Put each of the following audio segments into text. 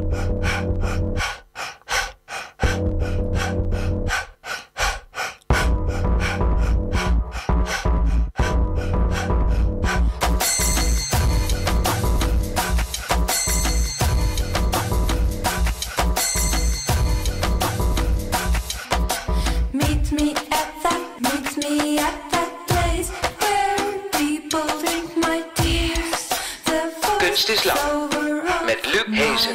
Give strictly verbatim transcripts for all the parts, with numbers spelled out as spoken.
Kunst is lang, met Luc Hezen.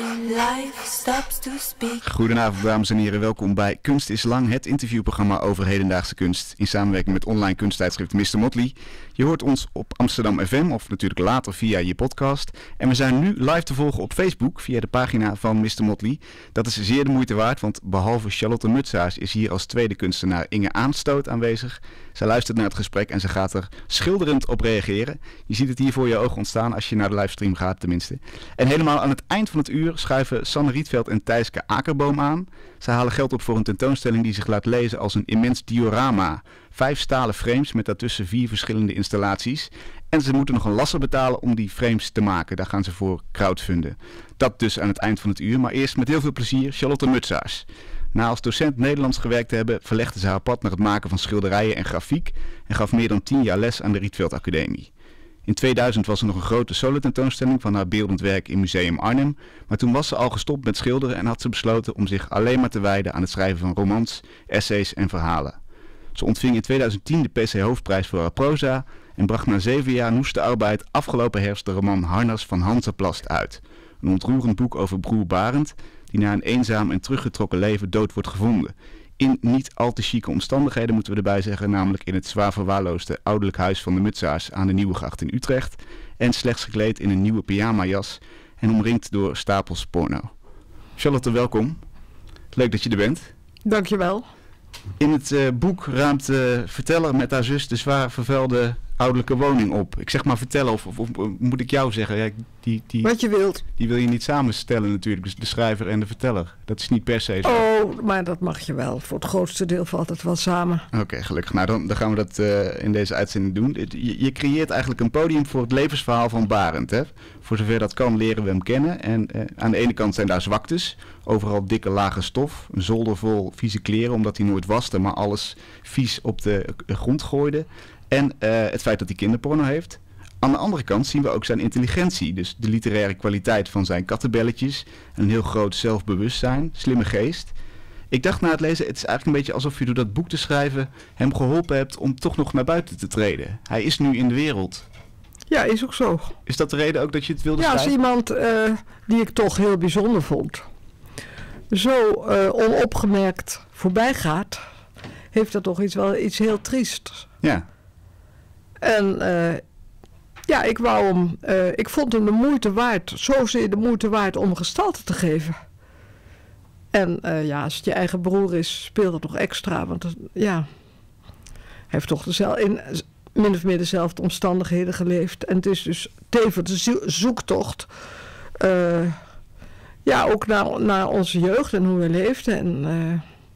Goedenavond dames en heren, welkom bij Kunst is lang, het interviewprogramma over hedendaagse kunst in samenwerking met online kunsttijdschrift mister Motley. Je hoort ons op Amsterdam F M of natuurlijk later via je podcast. En we zijn nu live te volgen op Facebook via de pagina van mister Motley. Dat is zeer de moeite waard, want behalve Charlotte Mutsaars is hier als tweede kunstenaar Inge Aanstoot aanwezig. Zij luistert naar het gesprek en ze gaat er schilderend op reageren. Je ziet het hier voor je ogen ontstaan als je naar de livestream gaat tenminste. En helemaal aan het eind van het uur schuiven Sanne Rietveld en Thijske Akerboom aan. Zij halen geld op voor een tentoonstelling die zich laat lezen als een immens diorama. Vijf stalen frames met daartussen vier verschillende installaties. En ze moeten nog een lasser betalen om die frames te maken. Daar gaan ze voor crowdfunden. Dat dus aan het eind van het uur. Maar eerst met heel veel plezier Charlotte Mutsaars. Na als docent Nederlands gewerkt te hebben, verlegde ze haar pad naar het maken van schilderijen en grafiek en gaf meer dan tien jaar les aan de Rietveld Academie. In tweeduizend was er nog een grote solo-tentoonstelling van haar beeldend werk in Museum Arnhem, maar toen was ze al gestopt met schilderen en had ze besloten om zich alleen maar te wijden aan het schrijven van romans, essays en verhalen. Ze ontving in tweeduizend tien de P C Hoofdprijs voor haar proza en bracht na zeven jaar noeste arbeid afgelopen herfst de roman Harnas van Hansaplast uit. Een ontroerend boek over broer Barend, die na een eenzaam en teruggetrokken leven dood wordt gevonden. In niet al te chique omstandigheden moeten we erbij zeggen, namelijk in het zwaar verwaarloosde ouderlijk huis van de Mutsaars aan de Nieuwegracht in Utrecht. En slechts gekleed in een nieuwe pyjamajas en omringd door stapels porno. Charlotte, welkom. Leuk dat je er bent. Dankjewel. In het uh, boek ruimt de verteller met haar zus de zwaar vervuilde ouderlijke woning op. Ik zeg maar vertellen, of, of, of moet ik jou zeggen? Ja, die, die, Wat je wilt. Die wil je niet samenstellen natuurlijk, dus de schrijver en de verteller. Dat is niet per se zo. Oh, maar dat mag je wel. Voor het grootste deel valt het wel samen. Oké, okay, gelukkig. Nou, dan, dan gaan we dat uh, in deze uitzending doen. Je, je creëert eigenlijk een podium voor het levensverhaal van Barend. Hè? Voor zover dat kan leren we hem kennen. En uh, aan de ene kant zijn daar zwaktes. Overal dikke lage stof. Een zolder vol vieze kleren, omdat hij nooit waste, maar alles vies op de grond gooide. En uh, het feit dat hij kinderporno heeft. Aan de andere kant zien we ook zijn intelligentie. Dus de literaire kwaliteit van zijn kattenbelletjes. Een heel groot zelfbewustzijn. Slimme geest. Ik dacht na het lezen, het is eigenlijk een beetje alsof je door dat boek te schrijven hem geholpen hebt om toch nog naar buiten te treden. Hij is nu in de wereld. Ja, is ook zo. Is dat de reden ook dat je het wilde ja, schrijven? Ja, als iemand uh, die ik toch heel bijzonder vond, zo uh, onopgemerkt voorbij gaat, heeft dat toch iets, wel iets heel triest. Ja. En uh, ja, ik wou hem, uh, ik vond hem de moeite waard, zozeer de moeite waard om een gestalte te geven. En uh, ja, als het je eigen broer is, speelt dat nog extra. Want het, ja, hij heeft toch dezelfde, in min of meer dezelfde omstandigheden geleefd. En het is dus tevens de zoektocht. Uh, ja, ook naar, naar onze jeugd en hoe we leefden. En, uh,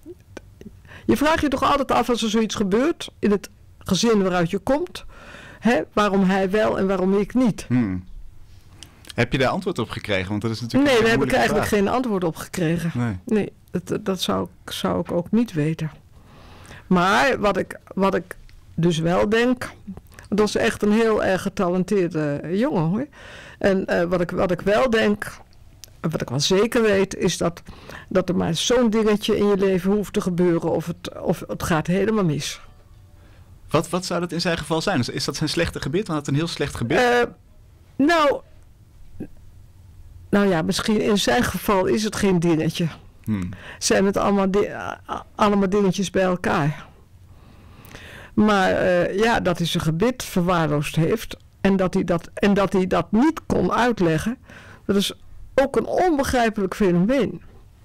je vraagt je toch altijd af als er zoiets gebeurt in het gezin waaruit je komt. Hè, waarom hij wel en waarom ik niet. Hmm. Heb je daar antwoord op gekregen? Want dat is natuurlijk nee, daar heb ik vraag. eigenlijk geen antwoord op gekregen. Nee, nee dat, dat zou, zou ik ook niet weten. Maar wat ik, wat ik dus wel denk, dat is echt een heel erg getalenteerde jongen hoor. En uh, wat, ik, wat ik wel denk, wat ik wel zeker weet, is dat, dat er maar zo'n dingetje in je leven hoeft te gebeuren of het, of het gaat helemaal mis. Wat, wat zou dat in zijn geval zijn? Is dat zijn slechte gebit? Want het een heel slecht gebit? Uh, nou, nou ja, misschien in zijn geval is het geen dingetje. Hmm. Zijn het allemaal, di- allemaal dingetjes bij elkaar. Maar uh, ja, dat hij zijn gebit verwaarloosd heeft en dat hij dat, en dat hij dat niet kon uitleggen, dat is ook een onbegrijpelijk fenomeen.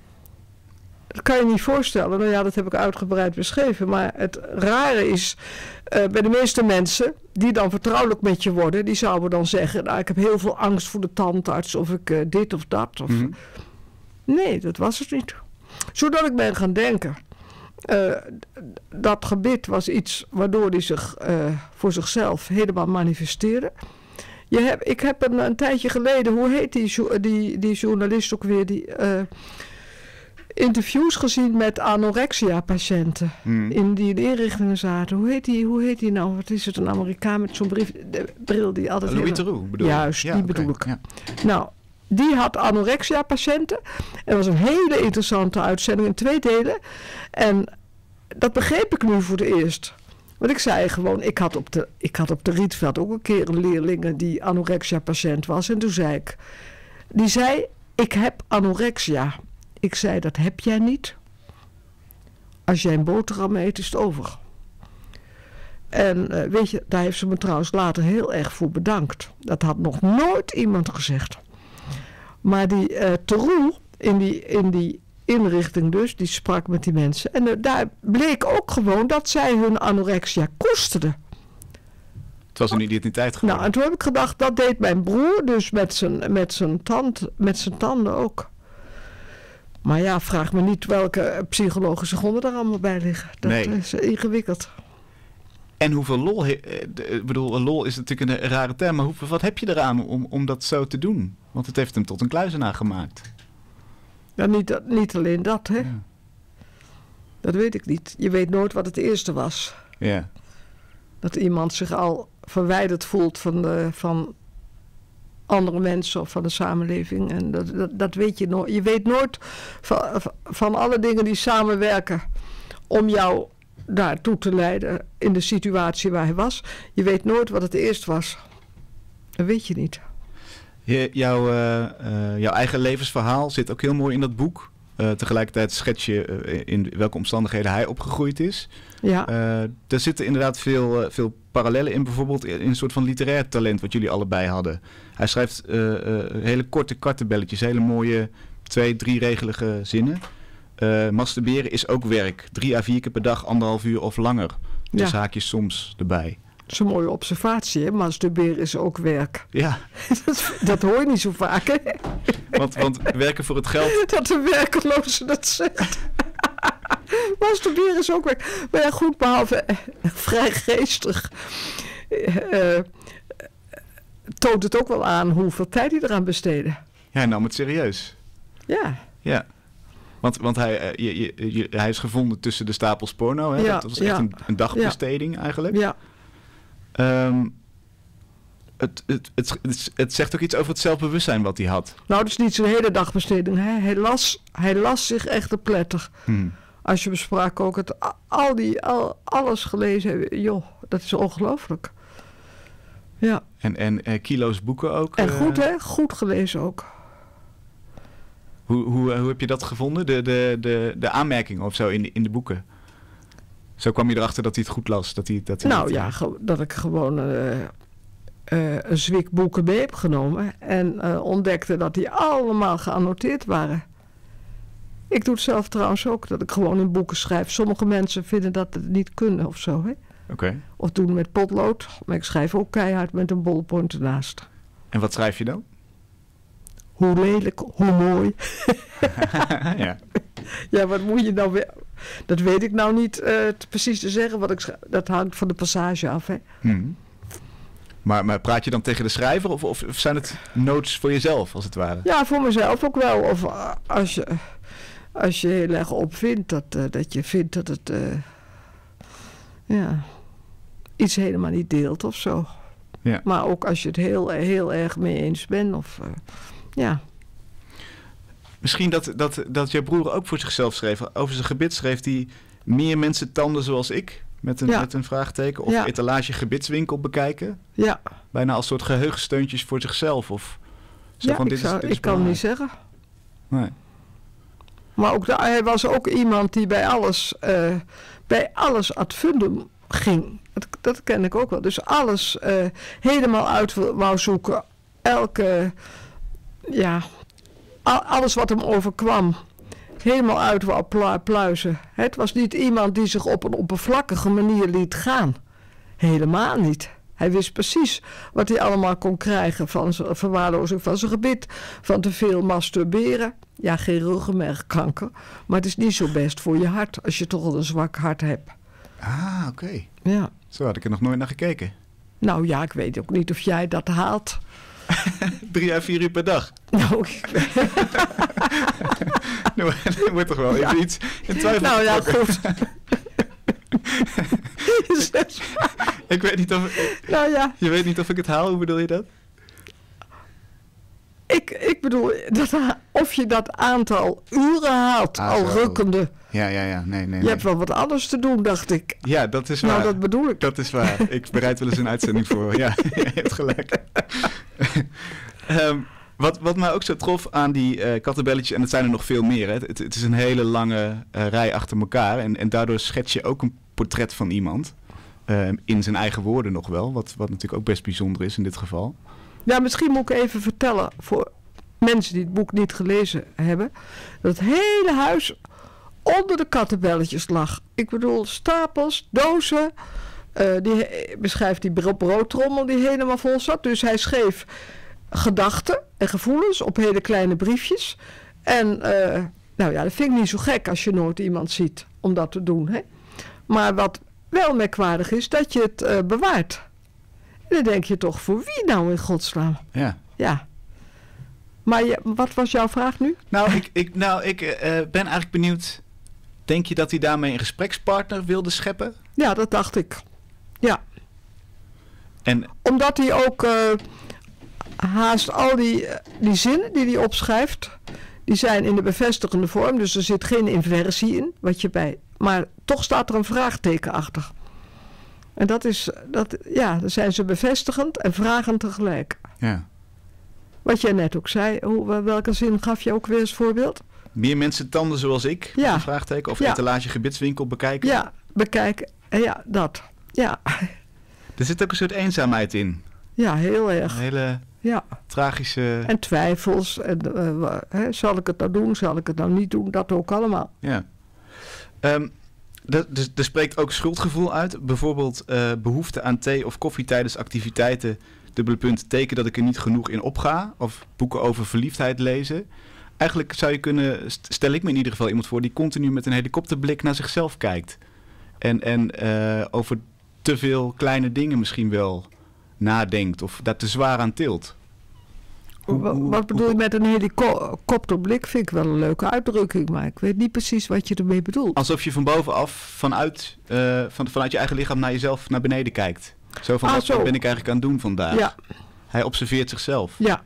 Dat kan je niet voorstellen. Nou ja, dat heb ik uitgebreid beschreven. Maar het rare is, uh, bij de meeste mensen die dan vertrouwelijk met je worden, die zouden dan zeggen, nou, ik heb heel veel angst voor de tandarts of ik uh, dit of dat. Of... Mm-hmm. Nee, dat was het niet. Zodat ik ben gaan denken, uh, dat gebit was iets waardoor hij zich uh, voor zichzelf helemaal manifesteerde. Je hebt, ik heb een, een tijdje geleden, hoe heet die, die, die journalist ook weer, die uh, interviews gezien met anorexia-patiënten. Hmm. In die in inrichtingen zaten. Hoe heet die, hoe heet die nou? Wat is het, een Amerikaan met zo'n brief, de bril die altijd... Louis Theroux bedoel je? Juist, ja, die okay. bedoel ik. Ja. Nou, die had anorexia-patiënten. Het was een hele interessante uitzending in twee delen. En dat begreep ik nu voor het eerst. Want ik zei gewoon, ik had op de, ik had op de Rietveld ook een keer een leerling die anorexia-patiënt was. En toen zei ik, die zei, ik heb anorexia. Ik zei, dat heb jij niet. Als jij een boterham eet, is het over. En uh, weet je, daar heeft ze me trouwens later heel erg voor bedankt. Dat had nog nooit iemand gezegd. Maar die uh, Theroux, in die, in die inrichting dus, die sprak met die mensen. En uh, daar bleek ook gewoon dat zij hun anorexia koesterden. Het was een identiteit geworden. Nou, en toen heb ik gedacht, dat deed mijn broer dus met zijn, met zijn, tand, met zijn tanden ook. Maar ja, vraag me niet welke psychologische gronden daar allemaal bij liggen. Dat nee. is ingewikkeld. En hoeveel lol... Ik bedoel, lol is natuurlijk een rare term, maar hoeveel, wat heb je eraan om, om dat zo te doen? Want het heeft hem tot een kluizenaar gemaakt. Ja, niet, niet alleen dat, hè. Ja. Dat weet ik niet. Je weet nooit wat het eerste was. Ja. Dat iemand zich al verwijderd voelt van, de, van andere mensen of van de samenleving. En dat, dat, dat weet je nooit. Je weet nooit van, van alle dingen die samenwerken om jou daartoe te leiden in de situatie waar hij was. Je weet nooit wat het eerst was. Dat weet je niet. Je, jouw, uh, uh, jouw eigen levensverhaal zit ook heel mooi in dat boek. Uh, tegelijkertijd schets je uh, in welke omstandigheden hij opgegroeid is. Ja. Uh, er zitten inderdaad veel, uh, veel parallellen in, bijvoorbeeld in een soort van literair talent wat jullie allebei hadden. Hij schrijft uh, uh, hele korte kartenbelletjes, hele mooie twee, drie regelige zinnen. Uh, masturberen is ook werk. Drie à vier keer per dag, anderhalf uur of langer. Dus ja. Haakjes soms erbij. Dat is een mooie observatie, hè? Masturberen is ook werk. Ja. dat, dat hoor je niet zo vaak, hè? Want, want werken voor het geld... Dat de werkeloze dat zegt. Masturberen is ook werk. Maar ja, goed, behalve eh, vrij geestig... Uh, toont het ook wel aan hoeveel tijd hij eraan besteedde. Ja, hij nam het serieus. Ja. Ja. Want, want hij, je, je, je, hij is gevonden tussen de stapels porno. Hè? Ja, dat was echt ja. een, een dagbesteding ja. eigenlijk. Ja. Um, het, het, het, het, het zegt ook iets over het zelfbewustzijn wat hij had. Nou, dat is niet zijn hele dagbesteding. Hè? Hij, las, hij las zich echt te pletter. Hmm. Als je besprak ook het, al die, al, alles gelezen. Joh, dat is ongelooflijk. Ja. En, en uh, kilo's boeken ook. En goed uh, hè, goed gelezen ook. Hoe, hoe, hoe heb je dat gevonden? De, de, de, de aanmerkingen of zo in de, in de boeken? Zo kwam je erachter dat hij het goed las? Dat hij, dat hij nou het, ja, ge- dat ik gewoon uh, uh, een zwik boeken mee heb genomen. En uh, ontdekte dat die allemaal geannoteerd waren. Ik doe het zelf trouwens ook, dat ik gewoon in boeken schrijf. Sommige mensen vinden dat het niet kunnen of zo. Hè? Okay. Of doen met potlood. Maar ik schrijf ook keihard met een ballpoint ernaast. En wat schrijf je dan? Hoe lelijk, hoe mooi. ja. Ja, wat moet je nou weer... Dat weet ik nou niet uh, te precies te zeggen. Wat ik schrijf. Dat hangt van de passage af, hè. Hmm. Maar, maar praat je dan tegen de schrijver? Of, of, of zijn het notes voor jezelf, als het ware? Ja, voor mezelf ook wel. Of uh, als je, als je heel erg opvindt dat, uh, dat je vindt dat het... Uh, ja, iets helemaal niet deelt of zo. Ja. Maar ook als je het heel, heel erg mee eens bent of... Uh, ja. Misschien dat, dat, dat jouw broer ook voor zichzelf schreef. Over zijn gebit schreef hij... meer mensen tanden zoals ik. Met een, ja. met een vraagteken. Of ja. etalage gebitswinkel bekijken. Ja. Bijna als soort geheugensteuntjes voor zichzelf. Of zo ja, van, ik, dit zou, is, dit is ik kan het niet zeggen. Nee. Maar ook de, hij was ook iemand die bij alles... Uh, bij alles ad fundum ging. Dat, dat ken ik ook wel. Dus alles uh, helemaal uit wou zoeken. Elke... Ja, alles wat hem overkwam, helemaal uit wou plu- pluizen. Het was niet iemand die zich op een oppervlakkige manier liet gaan. Helemaal niet. Hij wist precies wat hij allemaal kon krijgen van zijn verwaarlozing van zijn gebit, van te veel masturberen. Ja, geen ruggenmergkanker, maar het is niet zo best voor je hart als je toch al een zwak hart hebt. Ah, oké. Okay. Ja. Zo had ik er nog nooit naar gekeken. Nou ja, ik weet ook niet of jij dat haalt. Drie à vier uur per dag? Nou, ik weet... nou, dat wordt toch wel even ja. iets in twijfel. Nou ja, goed. ik weet niet of... Ik, nou ja. Je weet niet of ik het haal, hoe bedoel je dat? Ik, ik bedoel, dat, of je dat aantal uren haalt, ah, al zo. rukkende. Ja, ja, ja. Nee, nee, je nee. hebt wel wat anders te doen, dacht ik. Ja, dat is waar. Nou, dat bedoel ik. Dat is waar. Ik bereid wel eens een uitzending voor. Ja, je hebt gelijk. um, wat, wat mij ook zo trof aan die uh, kattenbelletjes, en het zijn er nog veel meer. Hè. Het, het is een hele lange uh, rij achter elkaar. En, en daardoor schets je ook een portret van iemand. Uh, in zijn eigen woorden nog wel. Wat, wat natuurlijk ook best bijzonder is in dit geval. Ja, misschien moet ik even vertellen voor mensen die het boek niet gelezen hebben. Dat het hele huis onder de kattenbelletjes lag. Ik bedoel, stapels, dozen. Uh, die beschrijft die broodtrommel die helemaal vol zat. Dus hij schreef gedachten en gevoelens op hele kleine briefjes. En uh, nou ja, dat vind ik niet zo gek als je nooit iemand ziet om dat te doen. Hè? Maar wat wel merkwaardig is, dat je het uh, bewaart. En dan denk je toch, voor wie nou in godsnaam? Ja. Ja. Maar je, wat was jouw vraag nu? Nou, ik, ik, nou, ik uh, ben eigenlijk benieuwd. Denk je dat hij daarmee een gesprekspartner wilde scheppen? Ja, dat dacht ik. Ja. En... Omdat hij ook uh, haast al die, die zinnen die hij opschrijft, die zijn in de bevestigende vorm. Dus er zit geen inversie in, wat je bij... Maar toch staat er een vraagteken achter. En dat is, dat, ja, dan zijn ze bevestigend en vragend tegelijk. Ja. Wat jij net ook zei, hoe, welke zin gaf je ook weer als voorbeeld? Meer mensen tanden zoals ik, ja. een vraagteken, of ja. etalage gebidswinkel bekijken. Ja, bekijken, ja, dat, ja. Er zit ook een soort eenzaamheid in. Ja, heel erg. Een hele ja. tragische... En twijfels, en, uh, hè, zal ik het nou doen, zal ik het nou niet doen, dat ook allemaal. Ja. Um, er, er, er spreekt ook schuldgevoel uit. Bijvoorbeeld uh, behoefte aan thee of koffie tijdens activiteiten. Dubbele punt, teken dat ik er niet genoeg in opga. Of boeken over verliefdheid lezen. Eigenlijk zou je kunnen, stel ik me in ieder geval iemand voor, die continu met een helikopterblik naar zichzelf kijkt. En, en uh, over te veel kleine dingen misschien wel nadenkt. Of daar te zwaar aan tilt. Hoe, hoe, wat bedoel je met een helikopterblik? Vind ik wel een leuke uitdrukking, maar ik weet niet precies wat je ermee bedoelt. Alsof je van bovenaf, vanuit, uh, van, vanuit je eigen lichaam naar jezelf naar beneden kijkt. Zo van, ah, wat, zo. wat ben ik eigenlijk aan het doen vandaag? Ja. Hij observeert zichzelf. Ja.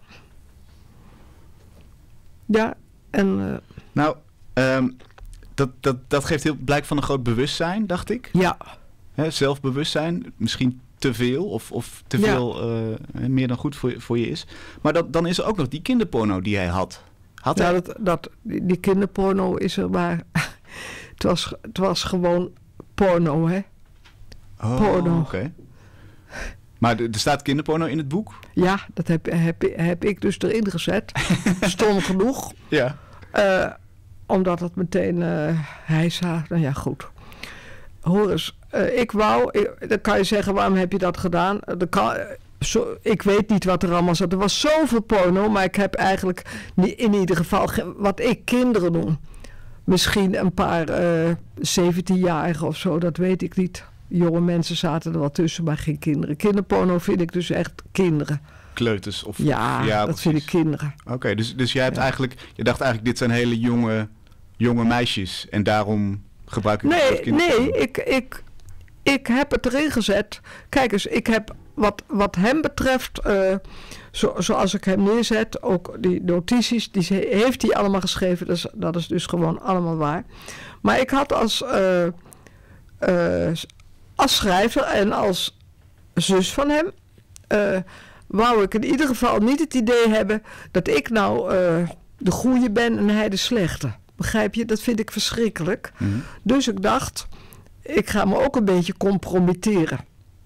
Ja, en... Uh... Nou, um, dat, dat, dat geeft heel blijk van een groot bewustzijn, dacht ik. Ja. Hè, zelfbewustzijn, misschien te veel of, of te ja. veel uh, meer dan goed voor, voor je is. Maar dat, dan is er ook nog die kinderporno die hij had. had ja, hij... dat, dat, die, die kinderporno is er maar... het, was, het was gewoon porno, hè? Oh, porno. Oké. Okay. Maar er staat kinderporno in het boek? Ja, dat heb, heb, heb ik dus erin gezet. Stom genoeg. Ja. Uh, omdat het meteen uh, hijsa... Nou ja, goed. Hoor eens, uh, ik wou... Ik, dan kan je zeggen, waarom heb je dat gedaan? Uh, kan, uh, zo, ik weet niet wat er allemaal zat. Er was zoveel porno, maar ik heb eigenlijk... in ieder geval wat ik kinderen noem. Misschien een paar uh, zeventienjarigen of zo, dat weet ik niet. Jonge mensen zaten er wel tussen, maar geen kinderen. Kinderporno vind ik dus echt kinderen. Kleuters of... Ja, ja dat precies. Vind ik kinderen. Oké, okay, dus, dus jij hebt ja. eigenlijk... Je dacht eigenlijk, dit zijn hele jonge, jonge meisjes. En daarom gebruik ik nee, het kinderporno. Nee, ik, ik, ik heb het erin gezet. Kijk eens, ik heb wat, wat hem betreft... Uh, zo, zoals ik hem neerzet, ook die notities... die heeft hij allemaal geschreven. Dus, dat is dus gewoon allemaal waar. Maar ik had als... Uh, uh, Als schrijver en als zus van hem... Uh, wou ik in ieder geval niet het idee hebben... dat ik nou uh, de goeie ben en hij de slechte. Begrijp je? Dat vind ik verschrikkelijk. Mm-hmm. Dus ik dacht... ik ga me ook een beetje compromitteren.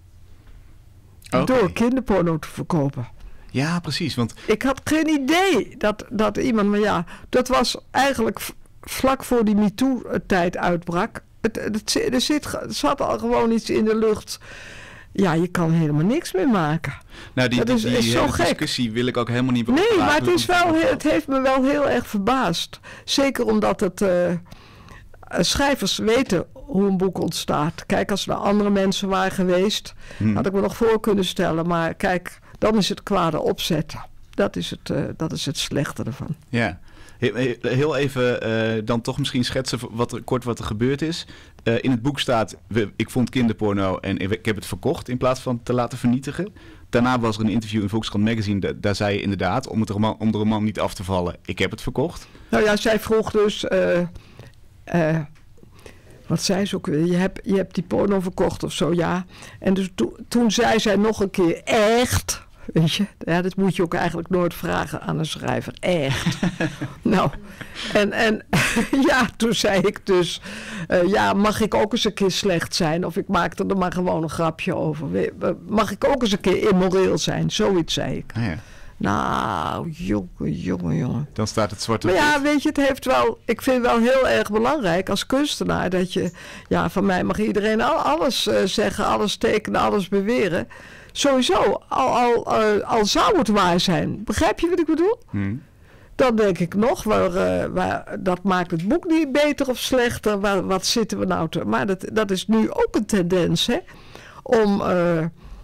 Okay. Door kinderporno te verkopen. Ja, precies. Want... Ik had geen idee dat, dat iemand... Maar ja, dat was eigenlijk v- vlak voor die MeToo-tijd uitbrak... Het, het, er, zit, er zat al gewoon iets in de lucht. Ja, je kan helemaal niks meer maken. Nou, die, dat is, die, die is zo gek. discussie wil ik ook helemaal niet... Nee, maar het, is wel, het heeft me wel heel erg verbaasd. Zeker omdat het... Uh, schrijvers weten hoe een boek ontstaat. Kijk, als er andere mensen waren geweest, hmm. had ik me nog voor kunnen stellen. Maar kijk, dan is het kwade opzetten. Dat is het, uh, dat is het slechte ervan. Ja. Heel even uh, dan toch misschien schetsen wat er, kort wat er gebeurd is. Uh, in het boek staat, we, ik vond kinderporno en ik heb het verkocht in plaats van te laten vernietigen. Daarna was er een interview in Volkskrant Magazine. Da- daar zei je inderdaad, om, het roman, om de roman niet af te vallen, ik heb het verkocht. Nou ja, zij vroeg dus, uh, uh, wat zei ze ook weer, je hebt, je hebt die porno verkocht of zo, ja. En dus to, toen zei zij nog een keer, echt... Weet je, ja, dat moet je ook eigenlijk nooit vragen aan een schrijver. Echt. nou, en, en ja, toen zei ik dus... Uh, ja, mag ik ook eens een keer slecht zijn? Of ik maakte er maar gewoon een grapje over. Mag ik ook eens een keer immoreel zijn? Zoiets zei ik. Ah, ja. Nou, jongen, jongen, jongen. Dan staat het zwart op Maar ja, wit. weet je, het heeft wel... Ik vind het wel heel erg belangrijk als kunstenaar... dat je... Ja, van mij mag iedereen al, alles uh, zeggen, alles tekenen, alles beweren... Sowieso, al, al, uh, al zou het waar zijn. Begrijp je wat ik bedoel? Hmm. Dan denk ik nog, waar, uh, waar, dat maakt het boek niet beter of slechter. Waar, wat zitten we nou te... Maar dat, dat is nu ook een tendens, hè? Om, uh,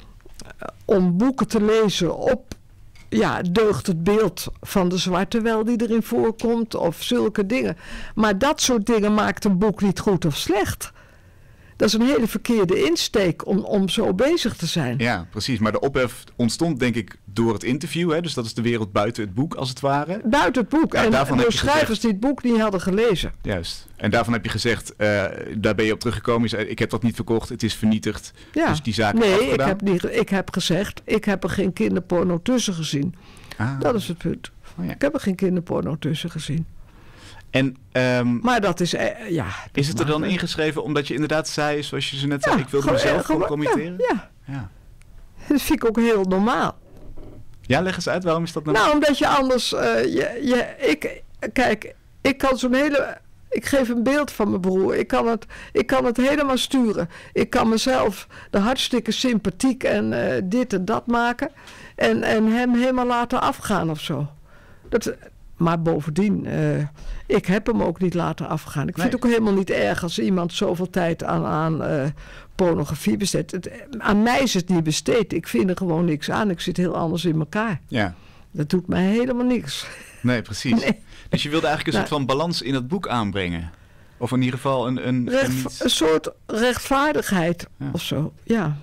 om boeken te lezen op... Ja, deugt het beeld van de zwarte wel die erin voorkomt. Of zulke dingen. Maar dat soort dingen maakt een boek niet goed of slecht. Dat is een hele verkeerde insteek om, om zo bezig te zijn. Ja, precies. Maar de ophef ontstond denk ik door het interview. Hè? Dus dat is de wereld buiten het boek als het ware. Buiten het boek. Ja, en daarvan door heb je schrijvers gezegd, die het boek niet hadden gelezen. Juist. En daarvan heb je gezegd, uh, daar ben je op teruggekomen. Je zei, ik heb dat niet verkocht, het is vernietigd. Ja. Dus die zaak nee, is afgedaan. ik heb, niet, ik heb gezegd, ik heb er geen kinderporno tussen gezien. Ah. Dat is het punt. Oh, ja. Ik heb er geen kinderporno tussen gezien. En, um, maar dat is, uh, ja... Is het er dan ingeschreven omdat je inderdaad zei, zoals je ze net ja, zei, ik wilde mezelf compromitteren? Ja, ja. ja. Dat vind ik ook heel normaal. Ja, leg eens uit, waarom is dat normaal? Nou, omdat je anders... Uh, je, je, ik, kijk, ik kan zo'n hele... Ik geef een beeld van mijn broer. Ik kan het, ik kan het helemaal sturen. Ik kan mezelf de hartstikke sympathiek en uh, dit en dat maken. En, en hem helemaal laten afgaan of zo. Dat... Maar bovendien, uh, ik heb hem ook niet laten afgaan. Ik nee. vind het ook helemaal niet erg als iemand zoveel tijd aan, aan uh, pornografie besteedt. Het, aan mij is het niet besteed. Ik vind er gewoon niks aan. Ik zit heel anders in elkaar. Ja. Dat doet mij helemaal niks. Nee, precies. Nee. Dus je wilde eigenlijk een nou, soort van balans in het boek aanbrengen? Of in ieder geval een... Een, recht, een, iets... een soort rechtvaardigheid ja. of zo, ja.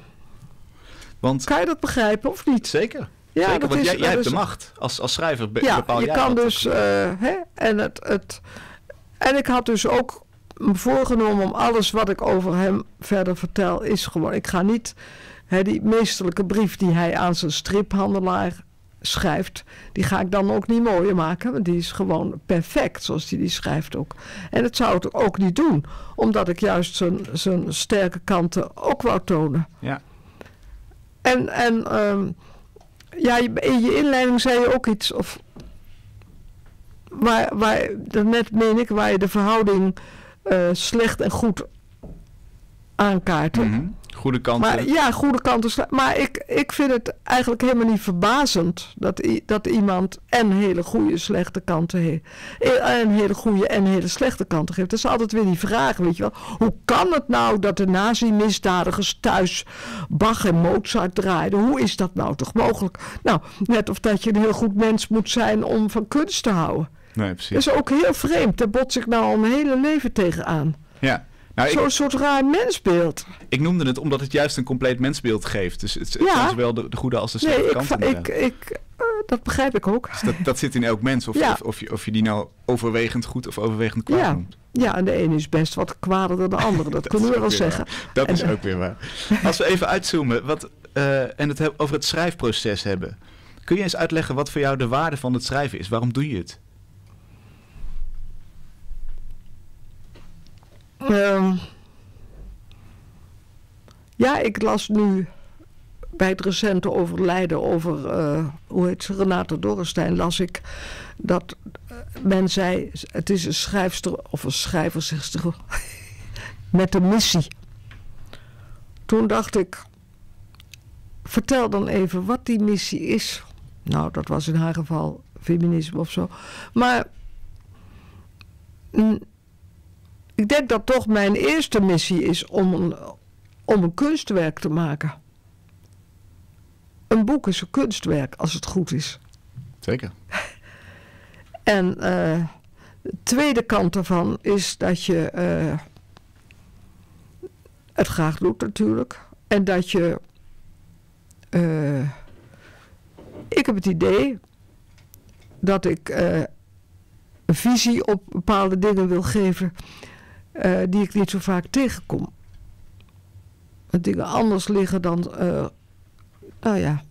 Want, kan je dat begrijpen of niet? Zeker. Ja, Zeker, want is, jij, jij hebt is, de macht. Als, als schrijver be- ja, bepaal je jij kan dat. dus, uh, hè, en, het, het, en ik had dus ook me voorgenomen om alles wat ik over hem verder vertel, is gewoon... Ik ga niet hè, die meesterlijke brief die hij aan zijn striphandelaar schrijft, die ga ik dan ook niet mooier maken. Want die is gewoon perfect, zoals hij die schrijft ook. En dat zou ik ook niet doen, omdat ik juist zijn, zijn sterke kanten ook wou tonen. Ja. En... en um, ja, in je inleiding zei je ook iets, of waar, waar net meen ik, waar je de verhouding uh, slecht en goed aankaart. Mm-hmm. Goede kanten. Maar, ja, goede kanten. Maar ik, ik vind het eigenlijk helemaal niet verbazend dat, i- dat iemand en hele goede slechte kanten heeft. En hele goede en hele slechte kanten heeft. Dat is altijd weer die vraag, weet je wel. Hoe kan het nou dat de nazi-misdadigers thuis Bach en Mozart draaiden? Hoe is dat nou toch mogelijk? Nou, net of dat je een heel goed mens moet zijn om van kunst te houden. Nee, precies. Dat is ook heel vreemd. Daar bots ik nou al mijn hele leven tegenaan. Ja. Nou, Zo'n ik, soort raar mensbeeld. Ik noemde het omdat het juist een compleet mensbeeld geeft. Dus het, het ja. zijn zowel de, de goede als de slechte nee, kanten. Nee, ik, ik, uh, dat begrijp ik ook. Dus dat, dat zit in elk mens. Of, ja. of, of, je, of je die nou overwegend goed of overwegend kwaad ja. noemt. Ja, en de ene is best wat kwader dan de andere. Dat, dat kunnen we wel zeggen. Waar. Dat en, is ook weer waar. Als we even uitzoomen wat, uh, en het he- over het schrijfproces hebben. Kun je eens uitleggen wat voor jou de waarde van het schrijven is? Waarom doe je het? Um, ja, ik las nu bij het recente overlijden over, uh, hoe heet ze, Renate Dorrestein, las ik dat uh, men zei, het is een schrijfster, of een schrijver, zegt ze, met een missie. Toen dacht ik, vertel dan even wat die missie is. Nou, dat was in haar geval feminisme of zo. Maar... Mm, ik denk dat toch mijn eerste missie is om een, om een kunstwerk te maken. Een boek is een kunstwerk, als het goed is. Zeker. En uh, de tweede kant daarvan is dat je uh, het graag doet natuurlijk. En dat je... Uh, ik heb het idee dat ik uh, een visie op bepaalde dingen wil geven uh, die ik niet zo vaak tegenkom. Dat dingen anders liggen dan... Uh, nou ja...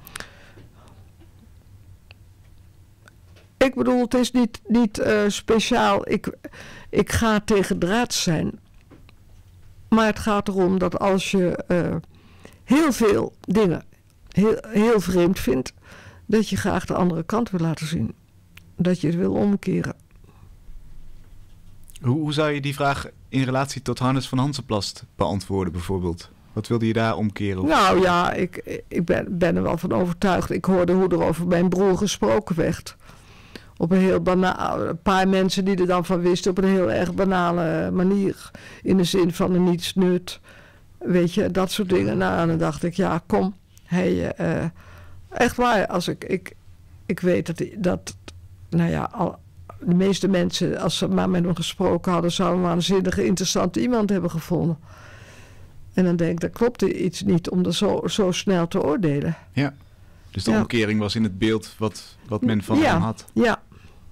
Ik bedoel, het is niet, niet uh, speciaal. Ik, ik ga tegen draads zijn. Maar het gaat erom dat als je uh, heel veel dingen heel, heel vreemd vindt, dat je graag de andere kant wil laten zien. Dat je het wil omkeren. Hoe, hoe zou je die vraag in relatie tot Hannes van Hansenplast beantwoorden bijvoorbeeld? Wat wilde je daar omkeren? Of? Nou ja, ik, ik ben, ben er wel van overtuigd. Ik hoorde hoe er over mijn broer gesproken werd. Op een heel banaal, een paar mensen die er dan van wisten op een heel erg banale manier. In de zin van een niets nut. Weet je, dat soort dingen. Nou, en dan dacht ik, ja, kom. Hey, uh, echt waar, als ik, ik, ik weet dat, dat, nou ja, al, de meeste mensen, als ze maar met hem gesproken hadden, zouden een waanzinnige, interessante iemand hebben gevonden. En dan denk ik, dat klopt iets niet om er zo, zo snel te oordelen. Ja, dus de ja. omkering was in het beeld wat, wat men van ja. hem had. Ja.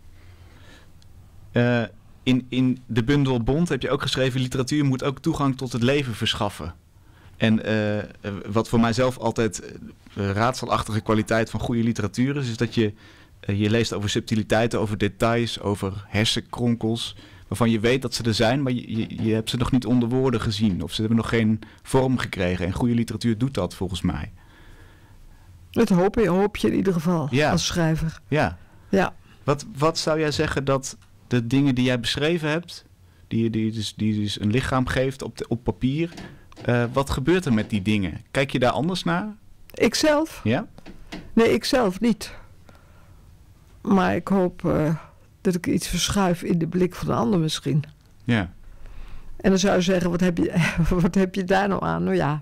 Uh, in, in de bundel Bond heb je ook geschreven, literatuur moet ook toegang tot het leven verschaffen. En uh, wat voor mijzelf altijd uh, raadselachtige kwaliteit van goede literatuur is, is dat je, uh, je leest over subtiliteiten, over details, over hersenkronkels, waarvan je weet dat ze er zijn, maar je, je, je hebt ze nog niet onder woorden gezien. Of ze hebben nog geen vorm gekregen. En goede literatuur doet dat volgens mij. Dat hoop je, hoop je in ieder geval, ja. Als schrijver. Ja. ja. Wat, wat zou jij zeggen dat de dingen die jij beschreven hebt, die, die, dus, die dus een lichaam geeft op, de, op papier, uh, wat gebeurt er met die dingen? Kijk je daar anders naar? Ikzelf? Ja? Nee, ikzelf niet. Maar ik hoop uh, dat ik iets verschuif in de blik van de ander misschien. Ja. En dan zou je zeggen, wat heb je, wat heb je daar nou aan? Nou ja...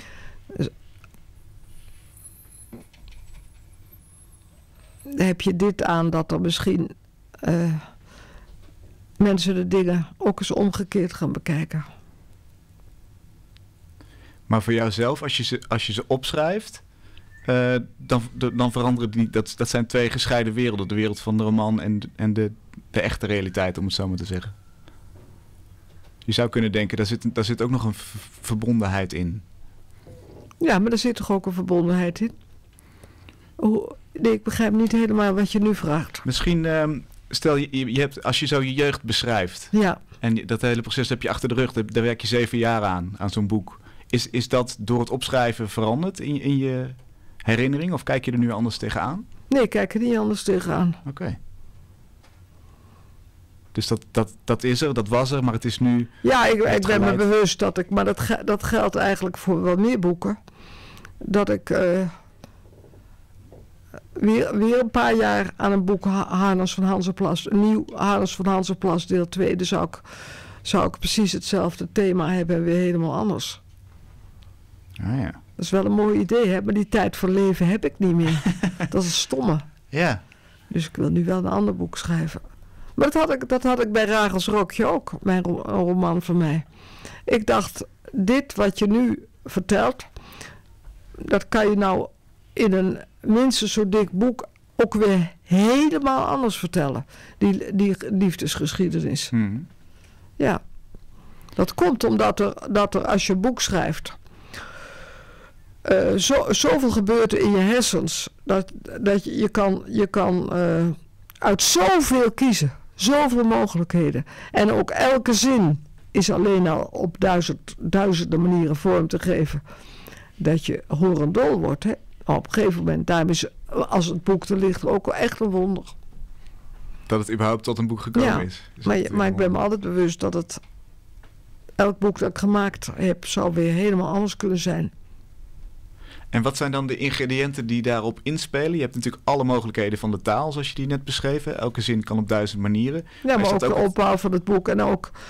Dan heb je dit aan dat er misschien uh, mensen de dingen ook eens omgekeerd gaan bekijken. Maar voor jouzelf, als je ze, als je ze opschrijft, uh, dan, dan veranderen het niet. Dat, dat zijn twee gescheiden werelden. De wereld van de roman en, en de, de echte realiteit, om het zo maar te zeggen. Je zou kunnen denken, daar zit, daar zit ook nog een v- verbondenheid in. Ja, maar er zit toch ook een verbondenheid in? Hoe... Nee, ik begrijp niet helemaal wat je nu vraagt. Misschien, um, stel je, je hebt, als je zo je jeugd beschrijft. Ja. En dat hele proces heb je achter de rug. Daar werk je zeven jaar aan, aan zo'n boek. Is, is dat door het opschrijven veranderd in, in je herinnering? Of kijk je er nu anders tegenaan? Nee, ik kijk er niet anders tegenaan. Oké. Okay. Dus dat, dat, dat is er, dat was er, maar het is nu... Ja, ik, ik ben me bewust dat ik... Maar dat, dat geldt eigenlijk voor wel meer boeken. Dat ik... Uh, Weer, weer een paar jaar aan een boek Harnas van Hansenplast. Een nieuw Harnas van Hansenplast deel twee. Dus zou ik, zou ik precies hetzelfde thema hebben en weer helemaal anders. Ah, ja. Dat is wel een mooi idee, hè? Maar die tijd voor leven heb ik niet meer. Dat is het stomme. Ja. Dus ik wil nu wel een ander boek schrijven. Maar dat had ik, dat had ik bij Ragels Rokje ook. Mijn ro- roman van mij. Ik dacht, dit wat je nu vertelt... dat kan je nou in een... minstens zo dik boek ook weer helemaal anders vertellen. Die, die liefdesgeschiedenis. Hmm. Ja. Dat komt omdat er, dat er als je een boek schrijft... Uh, zo, zoveel gebeurt er in je hersens... dat, dat je, je kan, je kan uh, uit zoveel kiezen. Zoveel mogelijkheden. En ook elke zin is alleen al op duizend, duizenden manieren vorm te geven... dat je horendol wordt, hè. Op een gegeven moment, daarom is als het boek er ligt ook wel echt een wonder. Dat het überhaupt tot een boek gekomen ja, is. is maar, maar ik ben me altijd bewust dat het... elk boek dat ik gemaakt heb, zou weer helemaal anders kunnen zijn. En wat zijn dan de ingrediënten die daarop inspelen? Je hebt natuurlijk alle mogelijkheden van de taal, zoals je die net beschreven. Elke zin kan op duizend manieren. Ja, maar, maar ook de ook opbouw van het boek en ook...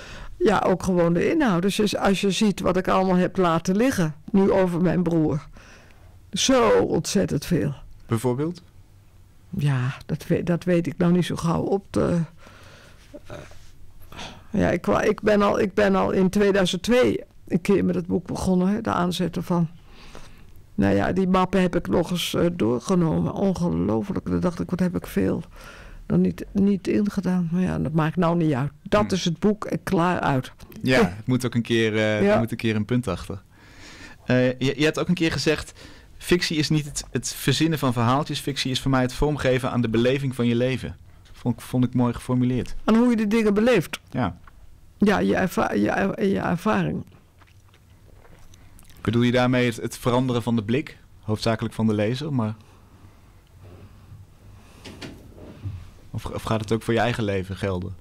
ja, ook gewoon de inhoud. Dus als je ziet wat ik allemaal heb laten liggen, nu over mijn broer. Zo ontzettend veel. Bijvoorbeeld? Ja, dat weet, dat weet ik nou niet zo gauw op te... Uh, ja, ik, ik, ben al, ik ben al in tweeduizend twee een keer met het boek begonnen, hè, de aanzetten van... Nou ja, die mappen heb ik nog eens uh, doorgenomen. Ongelooflijk. Dan dacht ik, wat heb ik veel dan niet, niet ingedaan. Maar ja, dat maakt nou niet uit. Dat is het boek en klaar uit. Ja, het moet ook een keer, uh, ja. er moet een, keer een punt achter. Uh, je, je hebt ook een keer gezegd... Fictie is niet het, het verzinnen van verhaaltjes. Fictie is voor mij het vormgeven aan de beleving van je leven. Vond, vond ik mooi geformuleerd. Aan hoe je de dingen beleeft. Ja. Ja, je, erva- je, je ervaring. Bedoel je daarmee het, het veranderen van de blik? Hoofdzakelijk van de lezer, maar... Of, of gaat het ook voor je eigen leven gelden?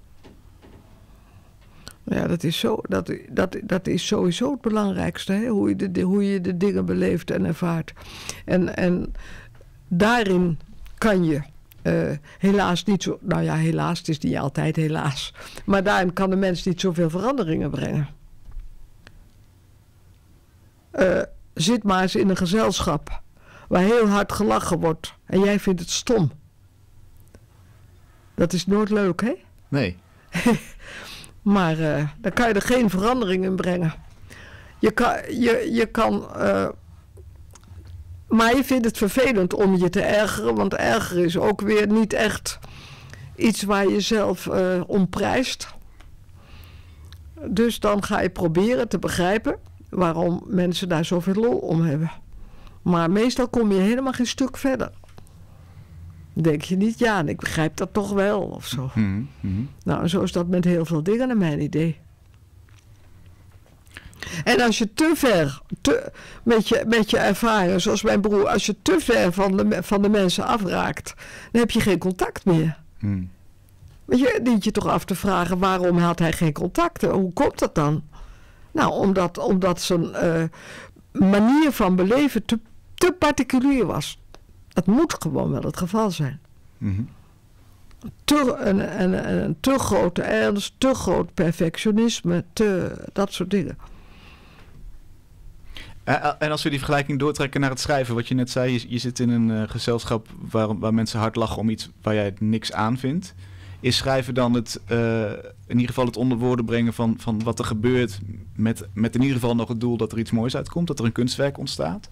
Ja, dat is, zo, dat, dat, dat is sowieso het belangrijkste. Hè? Hoe, je de, hoe je de dingen beleeft en ervaart. En, en daarin kan je uh, helaas niet zo... Nou ja, helaas, het is niet altijd helaas. Maar daarin kan de mens niet zoveel veranderingen brengen. Uh, zit maar eens in een gezelschap waar heel hard gelachen wordt en jij vindt het stom. Dat is nooit leuk, hè? Nee. Maar uh, dan kan je er geen verandering in brengen. Je kan... Je, je kan uh, maar je vindt het vervelend om je te ergeren, want ergeren is ook weer niet echt iets waar je zelf uh, om prijst. Dus dan ga je proberen te begrijpen waarom mensen daar zoveel lol om hebben. Maar meestal kom je helemaal geen stuk verder. Denk je niet, ja, en ik begrijp dat toch wel, of zo. Mm-hmm, mm-hmm. Nou, en zo is dat met heel veel dingen naar mijn idee. En als je te ver, te, met, je, met je ervaringen, zoals mijn broer... als je te ver van de, van de mensen afraakt, dan heb je geen contact meer. Mm. Want je dient je toch af te vragen, waarom had hij geen contacten? Hoe komt dat dan? Nou, omdat, omdat zijn uh, manier van beleven te, te particulier was. Dat moet gewoon wel het geval zijn. Mm-hmm. Te, een, een, een te grote ernst, te groot perfectionisme, te, dat soort dingen. Uh, en als we die vergelijking doortrekken naar het schrijven, wat je net zei, je, je zit in een uh, gezelschap waar, waar mensen hard lachen om iets waar jij niks aan vindt. Is schrijven dan het, uh, in ieder geval het onder woorden brengen van, van wat er gebeurt, met, met in ieder geval nog het doel dat er iets moois uitkomt, dat er een kunstwerk ontstaat?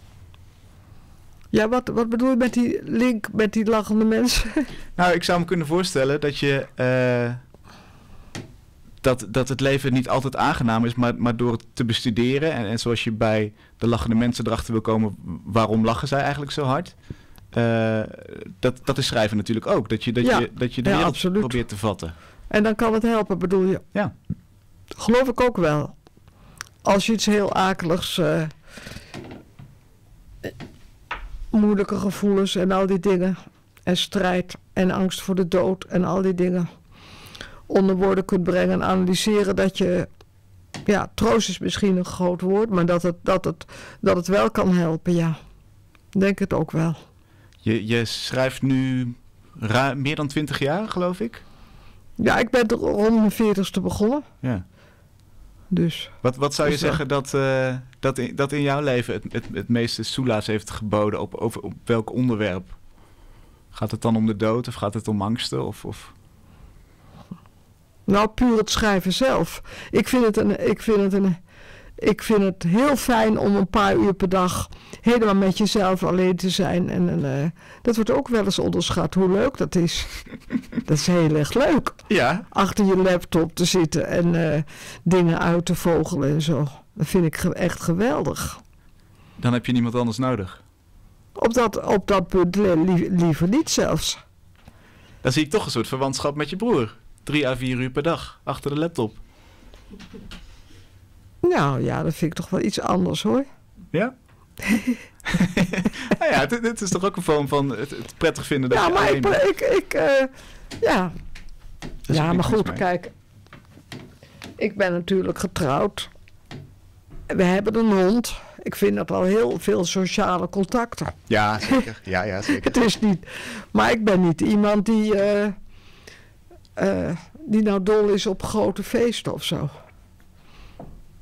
Ja, wat, wat bedoel je met die link met die lachende mensen? Nou, ik zou me kunnen voorstellen dat je uh, dat, dat het leven niet altijd aangenaam is, maar, maar door het te bestuderen en, en zoals je bij de lachende mensen erachter wil komen, waarom lachen zij eigenlijk zo hard? Uh, dat, dat is schrijven natuurlijk ook. Dat je, dat ja, je, dat je de ja, wereld absoluut. probeert te vatten. En dan kan het helpen, bedoel je? Ja. Geloof ik ook wel. Als je iets heel akeligs... Uh, moeilijke gevoelens en al die dingen. En strijd en angst voor de dood en al die dingen onder woorden kunt brengen en analyseren, dat je... Ja, troost is misschien een groot woord, maar dat het, dat het, dat het wel kan helpen, ja. Denk het ook wel. Je, je schrijft nu ra- meer dan twintig jaar, geloof ik? Ja, ik ben rond mijn veertigste begonnen. Ja. Dus. Wat, wat zou je dus zeggen dat, uh, dat, in, dat in jouw leven het, het, het meeste soelaas heeft geboden? Op, over, op welk onderwerp? Gaat het dan om de dood of gaat het om angsten? Of, of... Nou, puur het schrijven zelf. Ik vind het een... Ik vind het een Ik vind het heel fijn om een paar uur per dag helemaal met jezelf alleen te zijn. En, en uh, dat wordt ook wel eens onderschat, hoe leuk dat is. Dat is heel erg leuk. Ja. Achter je laptop te zitten en uh, dingen uit te vogelen en zo. Dat vind ik ge- echt geweldig. Dan heb je niemand anders nodig. Op dat, op dat punt li- liever niet zelfs. Dan zie ik toch een soort verwantschap met je broer. Drie à vier uur per dag, achter de laptop. Nou ja, dat vind ik toch wel iets anders hoor. Ja? nou ja, dit, dit is toch ook een vorm van het, het prettig vinden dat ja, je maar alleen ik, bent. ik, ik uh, ja. Ja, maar goed, mee. kijk. Ik ben natuurlijk getrouwd. We hebben een hond. Ik vind dat al heel veel sociale contacten. Ja, zeker. Ja, ja, zeker. Het is niet... Maar ik ben niet iemand die... Uh, uh, die nou dol is op grote feesten of zo.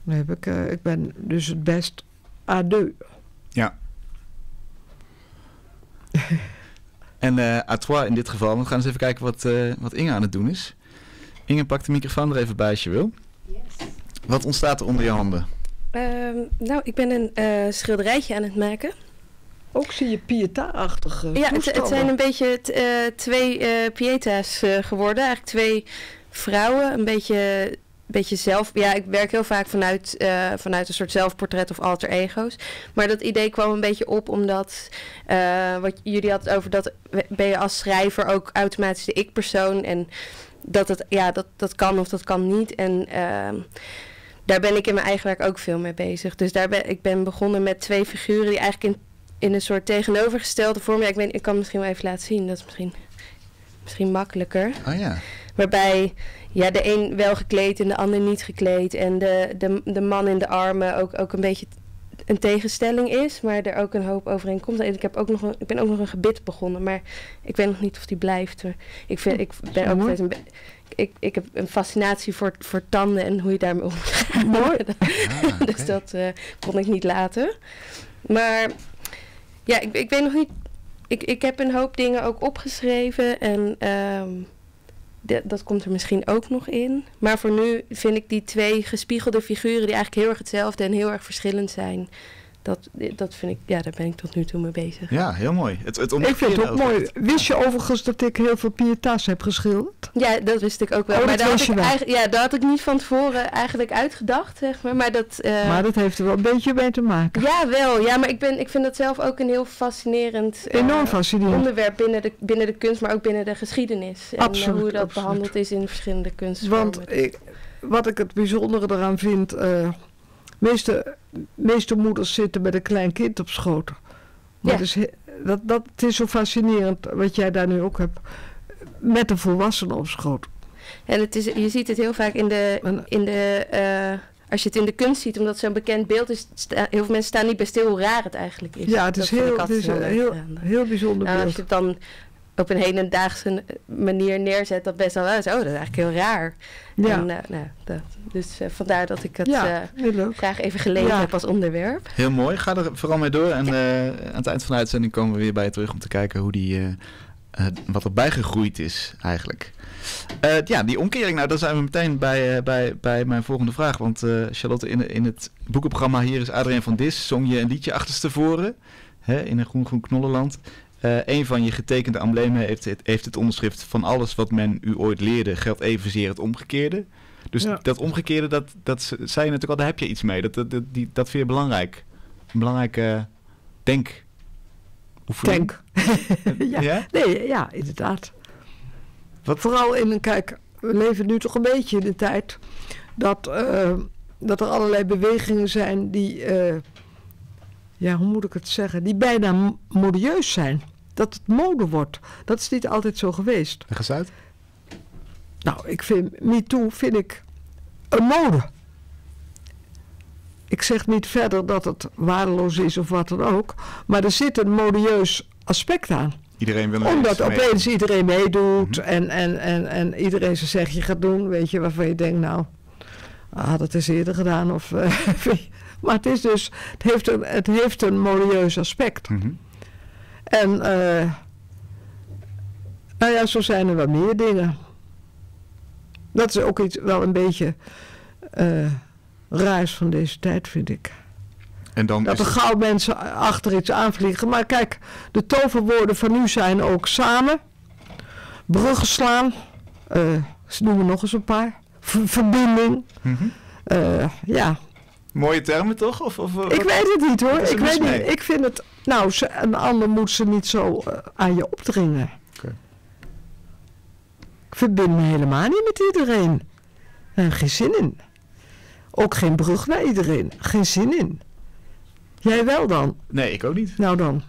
Dan heb ik, uh, ik ben dus het best à deux. Ja. En uh, à trois in dit geval. We gaan eens even kijken wat, uh, wat Inge aan het doen is. Inge, pak de microfoon er even bij als je wil. Yes. Wat ontstaat er onder je handen? Um, nou, ik ben een uh, schilderijtje aan het maken. Ook zie je Pietà-achtige Ja, het, het zijn een beetje t, uh, twee uh, Pieta's uh, geworden. Eigenlijk twee vrouwen, een beetje, beetje zelf... Ja, ik werk heel vaak vanuit, uh, vanuit een soort zelfportret of alter ego's. Maar dat idee kwam een beetje op omdat... Uh, wat jullie hadden over dat... Ben je als schrijver ook automatisch de ik-persoon en... Dat het, ja, dat, dat kan of dat kan niet. En uh, daar ben ik in mijn eigen werk ook veel mee bezig. Dus daar ben, ik ben begonnen met twee figuren die eigenlijk in, in een soort tegenovergestelde vorm... Ja, ik, weet, ik kan het misschien wel even laten zien. Dat is misschien, misschien makkelijker. Oh ja. Waarbij ja, de een wel gekleed en de ander niet gekleed. En de, de, de man in de armen ook, ook een beetje een tegenstelling is. Maar er ook een hoop overeenkomt. En ik, heb ook nog een, ik ben ook nog een gebit begonnen. Maar ik weet nog niet of die blijft. Ik, vind, ik ben ook steeds een Ik, ik heb een fascinatie voor, voor tanden en hoe je daarmee omgaat. Mooi. Ah, okay. Dus dat uh, kon ik niet laten. Maar ja, ik, ik weet nog niet... Ik, ik heb een hoop dingen ook opgeschreven. En um, de, dat komt er misschien ook nog in. Maar voor nu vind ik die twee gespiegelde figuren... die eigenlijk heel erg hetzelfde en heel erg verschillend zijn... Dat, dat vind ik, ja, daar ben ik tot nu toe mee bezig. Ja, heel mooi. Het, het ik vind het ook mooi. Wist je overigens dat ik heel veel Pietà's heb geschilderd? Ja, dat wist ik ook wel. Oh, maar dat daar had, ik wel. ja, daar had ik niet van tevoren eigenlijk uitgedacht, zeg maar. Maar dat, uh, maar dat heeft er wel een beetje mee te maken. Ja, wel. Ja, maar ik, ben, ik vind dat zelf ook een heel fascinerend, uh, Enorm fascinerend onderwerp binnen de, binnen de kunst, maar ook binnen de geschiedenis. En absoluut, uh, hoe dat absoluut. behandeld is in verschillende kunstvormen. Want ik, wat ik het bijzondere eraan vind... Uh, meeste, meeste moeders zitten met een klein kind op schoot. Maar ja. het, is, dat, dat, het is zo fascinerend, wat jij daar nu ook hebt, met een volwassene op schoot. En het is, je ziet het heel vaak in de... In de uh, als je het in de kunst ziet, omdat het zo'n bekend beeld is... Sta, heel veel mensen staan niet bij stil hoe raar het eigenlijk is. Ja, het is, heel, het is een heel, heel bijzonder nou, beeld. Als je het dan op een hedendaagse manier neerzet, dat best wel wel is. Oh, dat is eigenlijk heel raar. Ja. En, uh, nou, dat, dus uh, vandaar dat ik het ja, uh, graag even gelezen ja. heb als onderwerp. Heel mooi. Ga er vooral mee door. En ja. uh, aan het eind van de uitzending komen we weer bij je terug om te kijken hoe die, uh, uh, wat er bijgegroeid is eigenlijk. Uh, ja, die omkering. Nou, dan zijn we meteen bij, uh, bij, bij mijn volgende vraag. Want uh, Charlotte, in, in het boekenprogramma hier is Adrien van Dis. Zong je een liedje achterstevoren, hè, in een groen groen knollenland. Uh, een van je getekende emblemen heeft het, heeft het onderschrift van alles wat men u ooit leerde, geldt evenzeer het omgekeerde. Dus ja. dat omgekeerde, dat, dat zei je natuurlijk al, daar heb je iets mee. Dat, dat, dat, die, dat vind je belangrijk. Een belangrijke uh, denk. Denk. ja. ja? Nee, ja, inderdaad. Wat? Vooral in een, kijk, we leven nu toch een beetje in de tijd dat, uh, dat er allerlei bewegingen zijn die... Uh, ja, hoe moet ik het zeggen? Die bijna modieus zijn. Dat het mode wordt. Dat is niet altijd zo geweest. Leg eens uit. Nou, ik vind MeToo vind ik een mode. Ik zeg niet verder dat het waardeloos is of wat dan ook. Maar er zit een modieus aspect aan. Iedereen wil Omdat opeens mee. iedereen meedoet. Mm-hmm. en, en, en, en iedereen zijn zegje gaat doen. Weet je, waarvan je denkt, nou... Ah, dat is eerder gedaan. Of... Uh, Maar het is dus, het heeft een, het heeft een modieus aspect. Mm-hmm. En uh, nou ja, zo zijn er wel meer dingen. Dat is ook iets wel een beetje uh, raars van deze tijd, vind ik. En dan dat is er het... gauw mensen achter iets aanvliegen. Maar kijk, de toverwoorden van nu zijn ook samen, bruggen slaan, uh, ze noemen nog eens een paar, Ver- verbinding, mm-hmm. uh, ja... Mooie termen toch? Of, of, ik weet het niet hoor. Ik, weet niet. Ik vind het... Nou, ze, een ander moet ze niet zo uh, aan je opdringen. Okay. Ik verbind me helemaal niet met iedereen. Uh, geen zin in. Ook geen brug naar iedereen. Geen zin in. Jij wel dan? Nee, ik ook niet. Nou dan.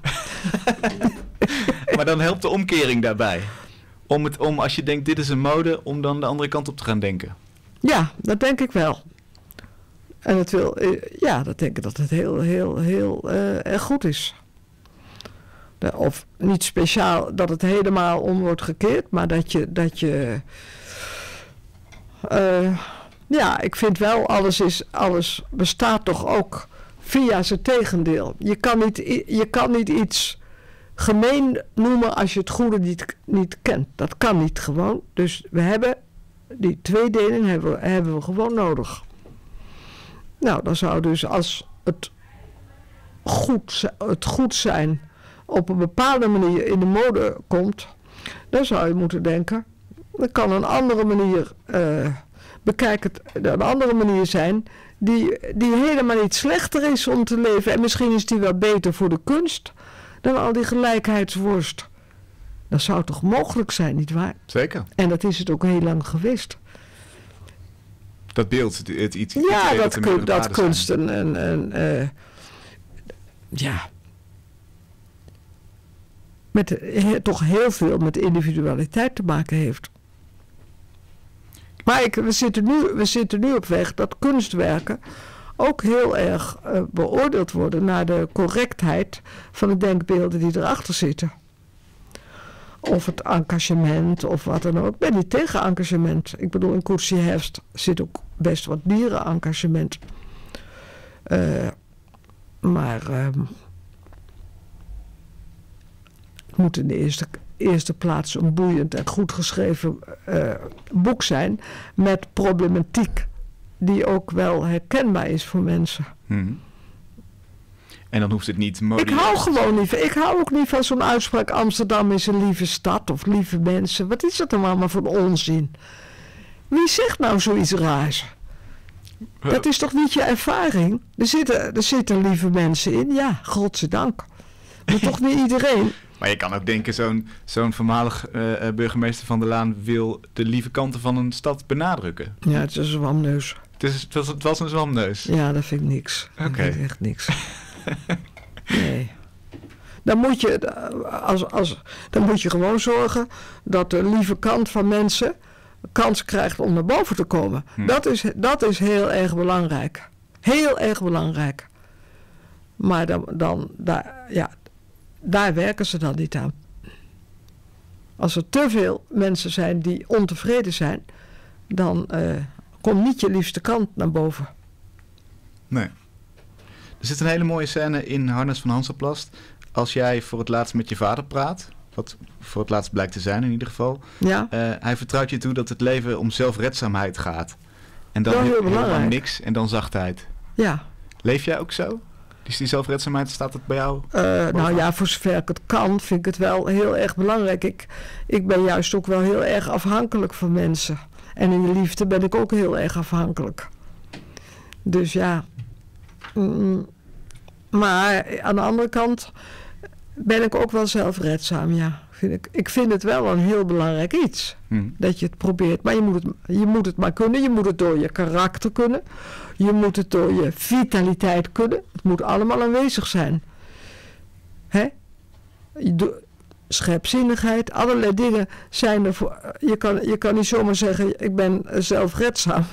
Maar dan helpt de omkering daarbij. Om, het, om als je denkt dit is een mode, om dan de andere kant op te gaan denken. Ja, dat denk ik wel. En het wil, ja, dat denk ik dat het heel, heel, heel uh, erg goed is. De, of niet speciaal dat het helemaal om wordt gekeerd, maar dat je, dat je, uh, Ja, ik vind wel, alles, is, alles bestaat toch ook via zijn tegendeel. Je kan niet, je kan niet iets gemeen noemen als je het goede niet, niet kent. Dat kan niet gewoon. Dus we hebben die tweedeling hebben, hebben we gewoon nodig. Nou, dan zou dus als het goed, het goed zijn op een bepaalde manier in de mode komt, dan zou je moeten denken, er kan een andere manier, uh, bekijk het, een andere manier zijn die, die helemaal niet slechter is om te leven. En misschien is die wel beter voor de kunst dan al die gelijkheidsworst. Dat zou toch mogelijk zijn, nietwaar? Zeker. En dat is het ook heel lang geweest. Dat beeld, het, het iets... Ja, het dat, kun, dat kunst en... en, en uh, ja... Met, he, toch heel veel met individualiteit te maken heeft. Maar ik, we, zitten nu, we zitten nu op weg dat kunstwerken ook heel erg uh, beoordeeld worden naar de correctheid van de denkbeelden die erachter zitten. Of het engagement of wat dan ook. Ik ben niet tegen engagement. Ik bedoel, in Koetsie Herfst zit ook best wat dierenengagement. Uh, maar uh, het moet in de eerste, eerste plaats een boeiend en goed geschreven uh, boek zijn met problematiek die ook wel herkenbaar is voor mensen. Hmm. En dan hoeft het niet modieus. Ik hou gewoon niet van, ik hou ook niet van zo'n uitspraak Amsterdam is een lieve stad of lieve mensen. Wat is dat dan allemaal voor onzin? Wie zegt nou zoiets raars? Dat is toch niet je ervaring? Er zitten, er zitten lieve mensen in, ja, godzijdank. Maar toch niet iedereen. Maar je kan ook denken, zo'n, zo'n voormalig uh, burgemeester van der Laan wil de lieve kanten van een stad benadrukken. Ja, het is een zwamneus. Het, is, het, was, het was een zwamneus? Ja, dat vind ik niks. Oké. Dat vind ik echt niks. Nee. Dan moet je, als, als, dan moet je gewoon zorgen dat de lieve kant van mensen kans krijgt om naar boven te komen. Hm. Dat is, dat is heel erg belangrijk. Heel erg belangrijk. Maar dan, dan daar, ja, daar werken ze dan niet aan. Als er te veel mensen zijn die ontevreden zijn, dan uh, komt niet je liefste kant naar boven. Nee. Er zit een hele mooie scène in Harnas van Hansaplast. Als jij voor het laatst met je vader praat, wat voor het laatst blijkt te zijn in ieder geval. Ja. Uh, hij vertrouwt je toe dat het leven om zelfredzaamheid gaat. En dan heel helemaal niks en dan zachtheid. Ja. Leef jij ook zo? Dus die zelfredzaamheid, staat het bij jou? Uh, nou ja, voor zover ik het kan, vind ik het wel heel erg belangrijk. Ik, ik ben juist ook wel heel erg afhankelijk van mensen. En in de liefde ben ik ook heel erg afhankelijk. Dus ja... Mm, maar aan de andere kant ben ik ook wel zelfredzaam, ja. Vind ik, ik vind het wel een heel belangrijk iets. Hmm. Dat je het probeert. Maar je moet het, je moet het maar kunnen. Je moet het door je karakter kunnen. Je moet het door je vitaliteit kunnen. Het moet allemaal aanwezig zijn. Hè? Scherpzinnigheid, allerlei dingen zijn er voor. Je kan, je kan niet zomaar zeggen, ik ben zelfredzaam.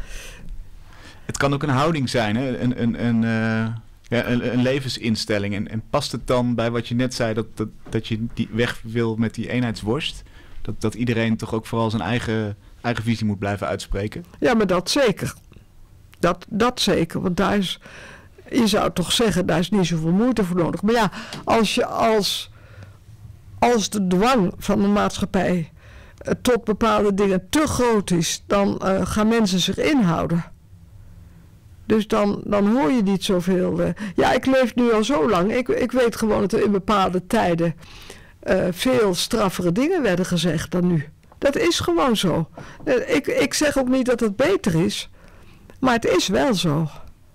Het kan ook een houding zijn, hè? Een, een, een, uh, ja, een, een levensinstelling. En, en past het dan bij wat je net zei, dat, dat, dat je die weg wil met die eenheidsworst? Dat, dat iedereen toch ook vooral zijn eigen, eigen visie moet blijven uitspreken? Ja, maar dat zeker. Dat, dat zeker, want daar is, je zou toch zeggen, daar is niet zoveel moeite voor nodig. Maar ja, als, je, als, als de dwang van de maatschappij uh, tot bepaalde dingen te groot is, dan uh, gaan mensen zich inhouden. Dus dan, dan hoor je niet zoveel. Uh, ja, ik leef nu al zo lang. Ik, ik weet gewoon dat er in bepaalde tijden uh, veel straffere dingen werden gezegd dan nu. Dat is gewoon zo. Uh, ik, ik zeg ook niet dat het beter is. Maar het is wel zo.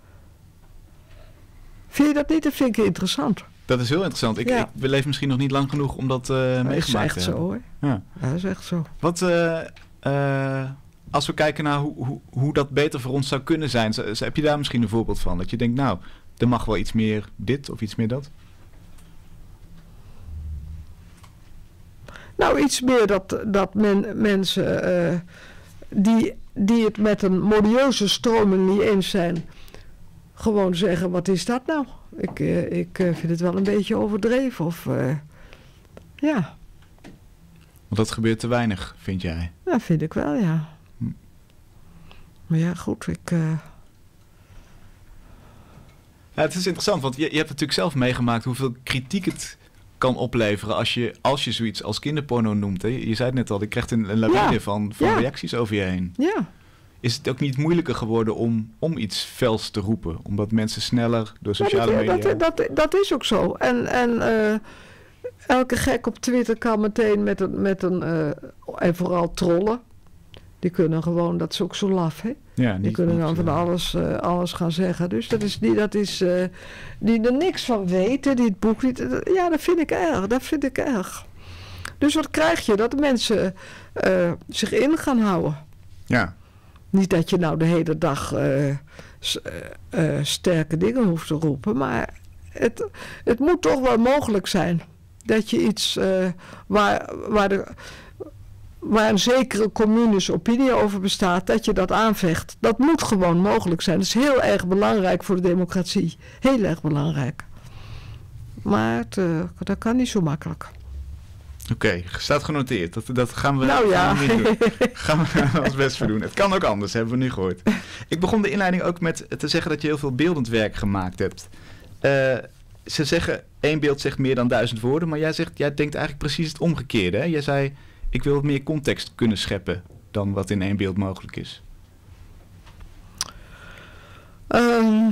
Vind je dat niet? Dat vind ik interessant. Dat is heel interessant. Ik, ja. ik beleef misschien nog niet lang genoeg om dat uh, meegemaakt te hebben. Dat is echt zo, hoor. Ja. Ja, dat is echt zo. Wat... Uh, uh, Als we kijken naar hoe, hoe, hoe dat beter voor ons zou kunnen zijn, zo, zo, heb je daar misschien een voorbeeld van? Dat je denkt, nou, er mag wel iets meer dit of iets meer dat? Nou, iets meer dat, dat men, mensen uh, die, die het met een modieuze stroming niet eens zijn, gewoon zeggen, wat is dat nou? Ik, uh, ik uh, vind het wel een beetje overdreven. Of, uh, ja. Want dat gebeurt te weinig, vind jij? Ja, vind ik wel, ja. Maar ja, goed, ik... Uh... Ja, het is interessant, want je, je hebt natuurlijk zelf meegemaakt hoeveel kritiek het kan opleveren als je, als je zoiets als kinderporno noemt. Hè? Je zei het net al, je krijgt een, een lawine ja. van, van ja. reacties over je heen. Ja. Is het ook niet moeilijker geworden om, om iets fels te roepen? Omdat mensen sneller door sociale ja, dat, media... Dat, dat, dat is ook zo. En, en uh, elke gek op Twitter kan meteen met een... Met een uh, en vooral trollen. Die kunnen gewoon... Dat is ook zo laf, hè? Ja, die kunnen dan van alles, uh, alles gaan zeggen. Dus dat is die, dat is, uh, die er niks van weten, die het boek niet... Ja, dat vind ik erg. Dat vind ik erg. Dus wat krijg je? Dat de mensen uh, zich in gaan houden. Ja. Niet dat je nou de hele dag uh, s- uh, uh, sterke dingen hoeft te roepen, maar het, het moet toch wel mogelijk zijn dat je iets uh, waar, waar, de, waar een zekere communische opinie over bestaat, dat je dat aanvecht. Dat moet gewoon mogelijk zijn. Dat is heel erg belangrijk voor de democratie. Heel erg belangrijk. Maar het, uh, dat kan niet zo makkelijk. Oké, okay, staat genoteerd. Dat, dat gaan we, nou, ja. gaan we niet doen. Gaan we ons best voor doen. Het kan ook anders, hebben we nu gehoord. Ik begon de inleiding ook met te zeggen dat je heel veel beeldend werk gemaakt hebt. Uh, ze zeggen, één beeld zegt meer dan duizend woorden, maar jij zegt, jij denkt eigenlijk precies het omgekeerde. Hè? Jij zei, ik wil wat meer context kunnen scheppen dan wat in één beeld mogelijk is. Um,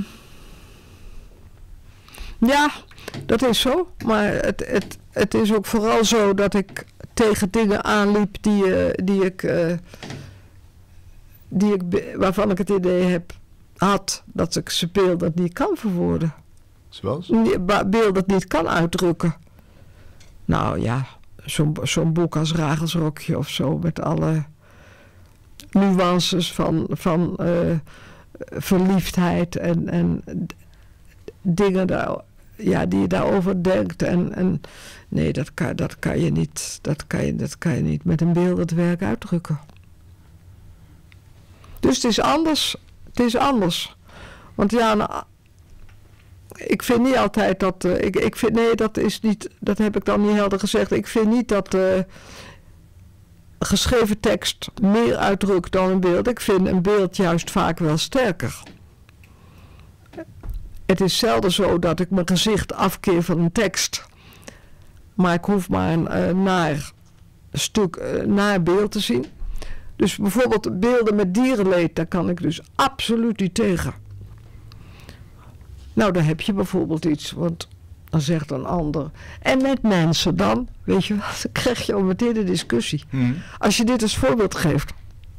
ja, dat is zo. Maar het, het, het is ook vooral zo dat ik tegen dingen aanliep die, uh, die ik, uh, die ik, waarvan ik het idee heb, had dat ik ze beelden niet kan verwoorden. Zoals? Beelden niet kan uitdrukken. Nou ja, zo'n, zo'n boek als Ragelsrokje of zo, met alle nuances van, van uh, verliefdheid en, en dingen daar, ja, die je daarover denkt. En, en nee, dat kan, dat kan je niet, dat kan je, dat kan je niet met een beeldend werk uitdrukken. Dus het is anders. Het is anders. Want ja, nou, ik vind niet altijd dat... Uh, ik, ik vind, nee, dat is niet... Dat heb ik dan niet helder gezegd. Ik vind niet dat uh, geschreven tekst meer uitdrukt dan een beeld. Ik vind een beeld juist vaak wel sterker. Het is zelden zo dat ik mijn gezicht afkeer van een tekst. Maar ik hoef maar een uh, naar stuk, uh, naar beeld te zien. Dus bijvoorbeeld beelden met dierenleed, daar kan ik dus absoluut niet tegen. Nou, dan heb je bijvoorbeeld iets, want dan zegt een ander. En met mensen dan, weet je wat, dan krijg je al meteen een discussie. Mm. Als je dit als voorbeeld geeft.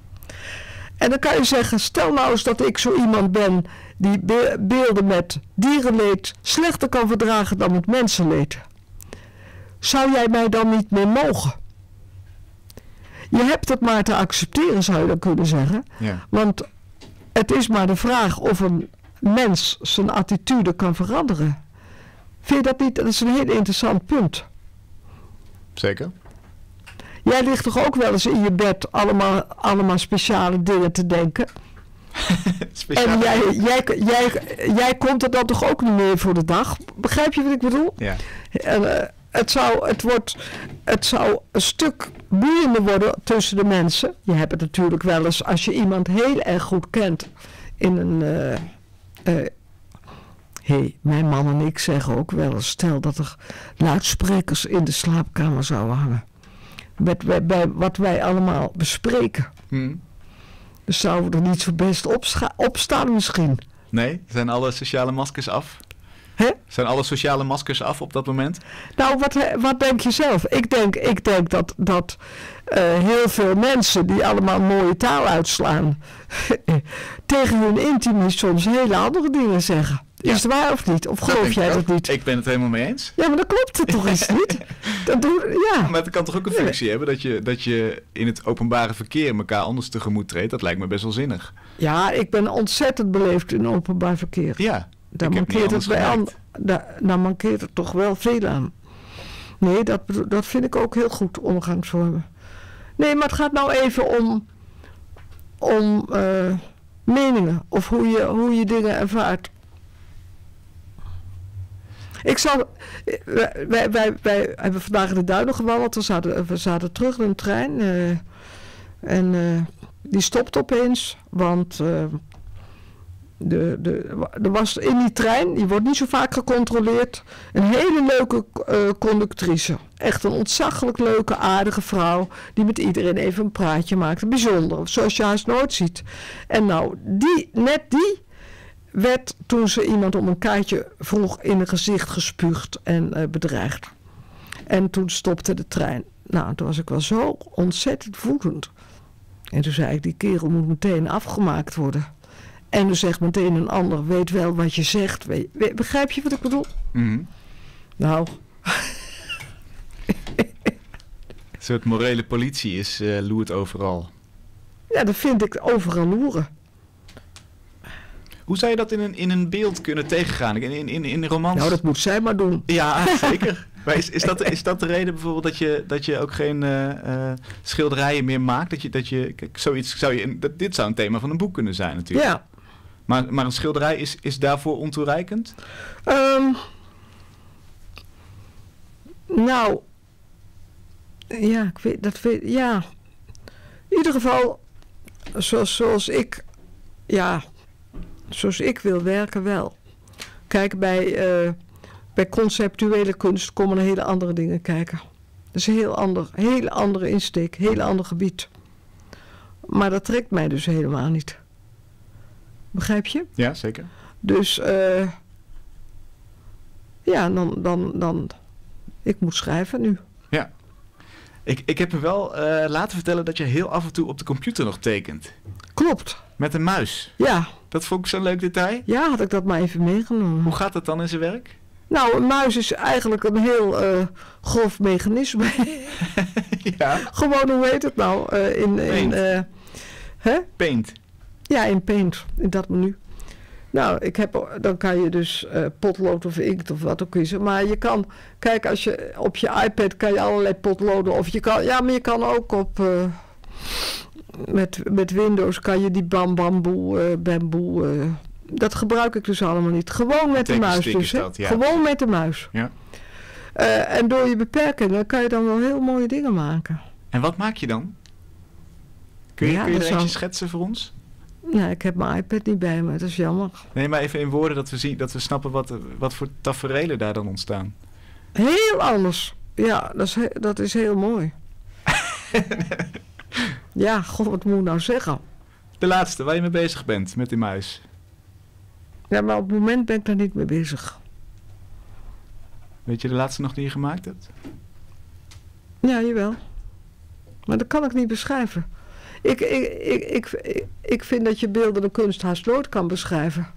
En dan kan je zeggen, stel nou eens dat ik zo iemand ben die be- beelden met dierenleed slechter kan verdragen dan met mensenleed. Zou jij mij dan niet meer mogen? Je hebt het maar te accepteren, zou je dan kunnen zeggen. Ja. Want het is maar de vraag of een mens zijn attitude kan veranderen. Vind je dat niet? Dat is een heel interessant punt. Zeker. Jij ligt toch ook wel eens in je bed allemaal, allemaal speciale dingen te denken? En jij, jij, jij, jij komt er dan toch ook niet meer voor de dag? Begrijp je wat ik bedoel? Ja. En, uh, het, zou, het, wordt, het zou een stuk boeiender worden tussen de mensen. Je hebt het natuurlijk wel eens, als je iemand heel erg goed kent, in een... Uh, uh, hey, mijn man en ik zeggen ook wel eens, stel dat er luidsprekers in de slaapkamer zouden hangen. Met, bij, bij wat wij allemaal bespreken. Hmm. Dus zouden we er niet zo best opscha- opstaan misschien. Nee, zijn alle sociale maskers af? Hè? Zijn alle sociale maskers af op dat moment? Nou, wat, wat denk je zelf? Ik denk, ik denk dat, dat uh, heel veel mensen die allemaal mooie taal uitslaan, tegen hun intimies soms hele andere dingen zeggen. Ja. Is het waar of niet? Of geloof jij dat niet? Ik ben het helemaal mee eens. Ja, maar dan klopt het toch eens niet? Dat doe, ja. Maar het kan toch ook een functie ja. hebben dat je, dat je in het openbare verkeer elkaar anders tegemoet treedt? Dat lijkt me best wel zinnig. Ja, ik ben ontzettend beleefd in openbaar verkeer. Ja, daar mankeert het bij an, daar, daar mankeert het toch wel veel aan. Nee, dat, dat vind ik ook heel goed, omgangsvormen. Nee, maar het gaat nou even om, om uh, meningen of hoe je, hoe je dingen ervaart. Ik zal, wij, wij, wij hebben vandaag in de Duinen gewandeld. We zaten, we zaten terug in een trein. Uh, en uh, die stopt opeens, want uh, de, de, er was in die trein, die wordt niet zo vaak gecontroleerd, een hele leuke uh, conductrice. Echt een ontzaglijk leuke, aardige vrouw, die met iedereen even een praatje maakte. Bijzonder, zoals je haast nooit ziet. En nou, die, net die werd, toen ze iemand om een kaartje vroeg, in het gezicht gespuugd en uh, bedreigd. En toen stopte de trein. Nou, toen was ik wel zo ontzettend woedend. En toen zei ik, die kerel moet meteen afgemaakt worden. En toen zegt meteen een ander, weet wel wat je zegt. Weet, weet, begrijp je wat ik bedoel? Mm-hmm. Nou. Een soort morele politie is uh, loert overal. Ja, dat vind ik overal loeren. Hoe zou je dat in een, in een beeld kunnen tegengaan? In, in, in, in romans? Nou, dat moet zij maar doen. Ja, zeker. Maar is, is, dat, is dat de reden bijvoorbeeld dat je, dat je ook geen uh, uh, schilderijen meer maakt? Dat je, dat je, kijk, zoiets zou je, dat, dit zou een thema van een boek kunnen zijn natuurlijk. Ja. Maar, maar een schilderij is, is daarvoor ontoereikend? Um, nou, ja, ik weet, dat weet, ja. In ieder geval, zoals, zoals ik, ja, zoals ik wil werken wel. Kijk, bij, uh, bij conceptuele kunst komen er hele andere dingen kijken. Dat is een heel ander, hele andere insteek, heel ander gebied. Maar dat trekt mij dus helemaal niet. Begrijp je? Ja, zeker. Dus, uh, ja, dan, dan, dan, ik moet schrijven nu. Ja. Ik, ik heb me wel uh, laten vertellen dat je heel af en toe op de computer nog tekent. Klopt. Met een muis. Ja. Dat vond ik zo'n leuk detail. Ja, had ik dat maar even meegenomen. Hoe gaat dat dan in zijn werk? Nou, een muis is eigenlijk een heel uh, grof mechanisme. Ja. Gewoon, hoe heet het nou? Uh, in, in, uh, hè? Paint. Ja, in Paint, in dat menu. Nou, ik heb, dan kan je dus uh, potlood of inkt of wat ook kiezen. Maar je kan, kijk, als je op je iPad kan je allerlei potloden. Of je kan, ja, maar je kan ook op, uh, met, met Windows kan je die bam bamboe, uh, bamboe, uh, dat gebruik ik dus allemaal niet. Gewoon met de muis dus, hè? Dat, ja. Gewoon met de muis. Ja. Uh, en door je beperkingen kan je dan wel heel mooie dingen maken. En wat maak je dan? Kun je, ja, kun je er eentje zou... schetsen voor ons? Ja, ik heb mijn iPad niet bij me, dat is jammer. Nee, maar even in woorden dat we zien, dat we snappen wat, wat voor taferelen daar dan ontstaan. Heel anders. Ja, dat is, he- dat is heel mooi. Ja, god, wat moet ik nou zeggen? De laatste, waar je mee bezig bent met die muis. Ja, maar op het moment ben ik daar niet mee bezig. Weet je de laatste nog die je gemaakt hebt? Ja, jawel. Maar dat kan ik niet beschrijven. Ik, ik, ik, ik, ik, ik vind dat je beeldende kunst haast nooit kan beschrijven.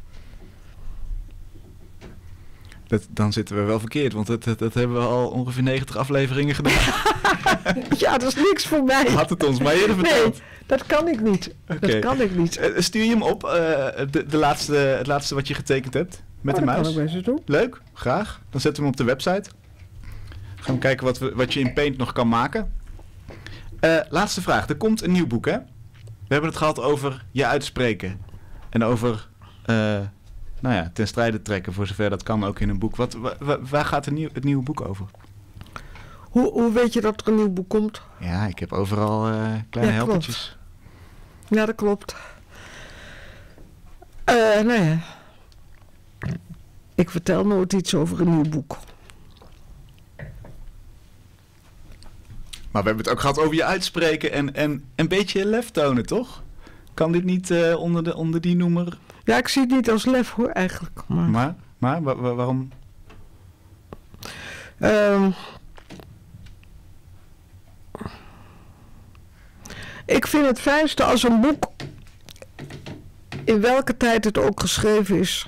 Dat, dan zitten we wel verkeerd, want dat, dat, dat hebben we al ongeveer negentig afleveringen gedaan. Ja, dat is niks voor mij. Had het ons maar eerder verteld. Nee, dat kan ik niet. Okay. Dat kan ik niet. Uh, stuur je hem op, uh, de, de laatste, het laatste wat je getekend hebt, met oh, de muis? Dat kan ik best eens doen. Leuk, graag. Dan zetten we hem op de website. Gaan we kijken wat, we, wat je in Paint nog kan maken. Uh, laatste vraag. Er komt een nieuw boek, hè? We hebben het gehad over je uitspreken. En over, uh, nou ja, ten strijde trekken, voor zover dat kan ook in een boek. Wat, wa, waar gaat het, nieuw, het nieuwe boek over? Hoe, hoe weet je dat er een nieuw boek komt? Ja, ik heb overal uh, kleine ja, helpertjes. Ja, dat klopt. Uh, nou ja. Ik vertel nooit iets over een nieuw boek. Maar we hebben het ook gehad over je uitspreken en, en een beetje lef tonen, toch? Kan dit niet uh, onder, de, onder die noemer? Ja, ik zie het niet als lef hoor, eigenlijk. Maar, maar, maar wa- wa- waarom? Um, ik vind het fijnste als een boek, in welke tijd het ook geschreven is,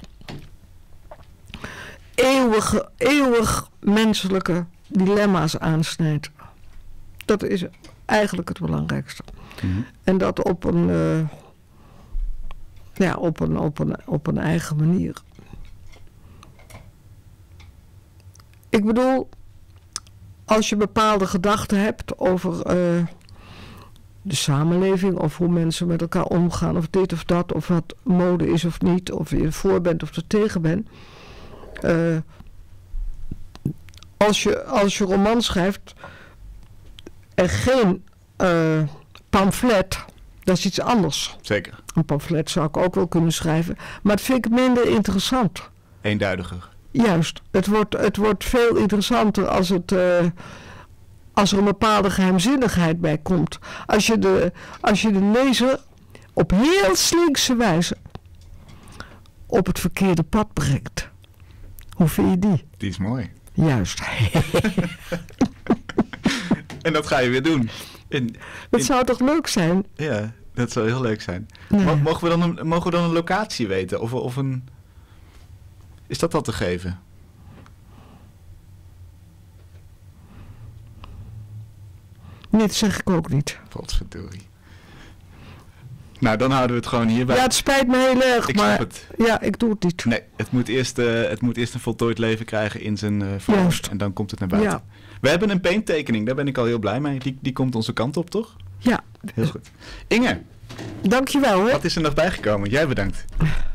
eeuwige, eeuwig menselijke dilemma's aansnijdt. Dat is eigenlijk het belangrijkste. Mm-hmm. En dat op een, uh, ja, op een, op een, op een eigen manier. Ik bedoel, als je bepaalde gedachten hebt over uh, de samenleving of hoe mensen met elkaar omgaan of dit of dat of wat mode is of niet, of je ervoor bent of er tegen bent. Uh, als je, als je roman schrijft en geen uh, pamflet, Dat is iets anders. Zeker. Een pamflet zou ik ook wel kunnen schrijven. Maar dat vind ik minder interessant. Eenduidiger. Juist. Het wordt, het wordt veel interessanter als, het, uh, als er een bepaalde geheimzinnigheid bij komt. Als je de, als je de lezer op heel slinkse wijze op het verkeerde pad brengt. Hoe vind je die? Die is mooi. Juist. En dat ga je weer doen. In, in... Dat zou toch leuk zijn? Ja, dat zou heel leuk zijn. Nee. Mo- mogen, we dan een, mogen we dan een locatie weten? Of, of een... Is dat al te geven? Nee, dat zeg ik ook niet. Potverdorie. Nou, dan houden we het gewoon hierbij. Ja, het spijt me heel erg, Ik maar snap het. ja, ik doe het niet. Nee, het moet eerst, uh, het moet eerst een voltooid leven krijgen in zijn uh, vorm. Juist. En dan komt het naar buiten. Ja. We hebben een painttekening, daar ben ik al heel blij mee. Die, die komt onze kant op, toch? Ja. Heel goed. Inge, Dankjewel, hè. wat is er nog bijgekomen? Jij bedankt.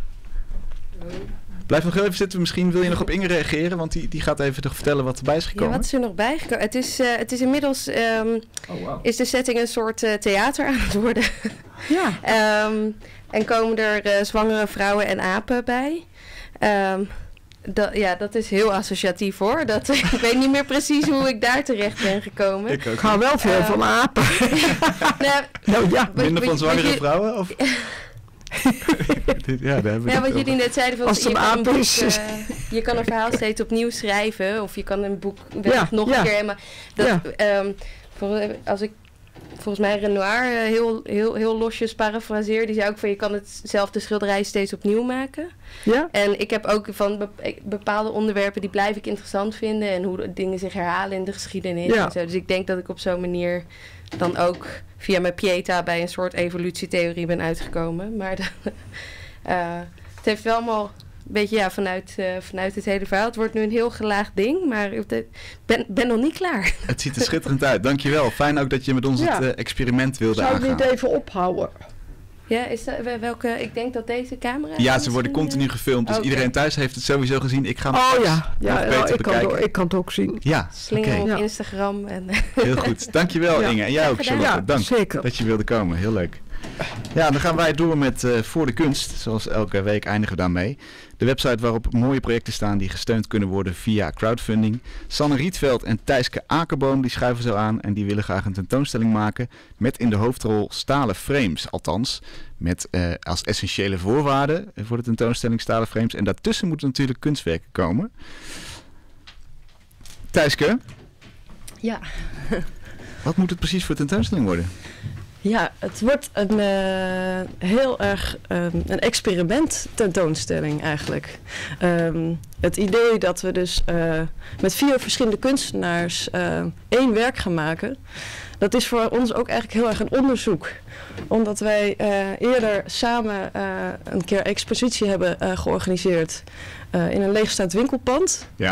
Blijf nog heel even zitten. Misschien wil je nog op Inge reageren, want die, die gaat even toch vertellen wat erbij is gekomen. Ja, wat is er nog bijgekomen? Het is, uh, het is inmiddels, um, oh, wow. is de setting een soort uh, theater aan het worden. Ja. um, en komen er uh, zwangere vrouwen en apen bij. Um, dat, ja, dat is heel associatief hoor. Dat, ik weet niet meer precies hoe ik daar terecht ben gekomen. Ik ook. Ik hou wel veel Uh, van apen. nou, Nou ja. Minder van wat- zwangere wat je- vrouwen? Of? ja, daar hebben we Ja, het wat over. jullie net zeiden, van, Als het je, een kan een aap boek, is. uh, je kan een verhaal steeds opnieuw schrijven. Of je kan een boek wel Ja, nog ja. een keer... Maar dat, Ja. um, voor, als ik volgens mij Renoir uh, heel, heel, heel losjes parafraseer... die zei ook van je kan hetzelfde schilderij steeds opnieuw maken. Ja? En ik heb ook van be- bepaalde onderwerpen... die blijf ik interessant vinden... en hoe de dingen zich herhalen in de geschiedenis. Ja. En zo. Dus ik denk dat ik op zo'n manier dan ook... via mijn Pieta bij een soort evolutietheorie ben uitgekomen. Maar de, uh, het heeft wel allemaal een beetje ja, vanuit, uh, vanuit het hele verhaal. Het wordt nu een heel gelaagd ding, maar ik ben, ben nog niet klaar. Het ziet er schitterend uit. Dankjewel. Fijn ook dat je met ons Ja. het uh, experiment wilde Zou ik aangaan. niet even ophouden? Ja, is dat, welke, ik denk dat deze camera... Ja, ze worden continu uh, gefilmd. Dus okay. iedereen thuis heeft het sowieso gezien. Ik ga hem Oh straks ja, ja nog nou, beter ik, kan bekijken. het, ik kan het ook zien. Ja, Slinger oké. op Ja. Instagram. En Heel goed. Dankjewel Ja. Inge. En jij ook, Graag gedaan. Charlotte. Ja, Dank zeker. dat je wilde komen. Heel leuk. Ja, dan gaan wij door met uh, Voor de Kunst. Zoals elke week eindigen we daarmee. De website waarop mooie projecten staan die gesteund kunnen worden via crowdfunding. Sanne Rietveld en Thijske Akerboom die schuiven zo aan en die willen graag een tentoonstelling maken met in de hoofdrol stalen frames. Althans, met uh, als essentiële voorwaarde voor de tentoonstelling stalen frames. En daartussen moeten natuurlijk kunstwerken komen. Thijske, Ja. wat moet het precies voor tentoonstelling worden? Ja, het wordt een uh, heel erg um, een experiment tentoonstelling eigenlijk. Um, het idee dat we dus uh, met vier verschillende kunstenaars uh, één werk gaan maken, dat is voor ons ook eigenlijk heel erg een onderzoek. Omdat wij uh, eerder samen uh, een keer expositie hebben uh, georganiseerd uh, in een leegstaand winkelpand. Ja.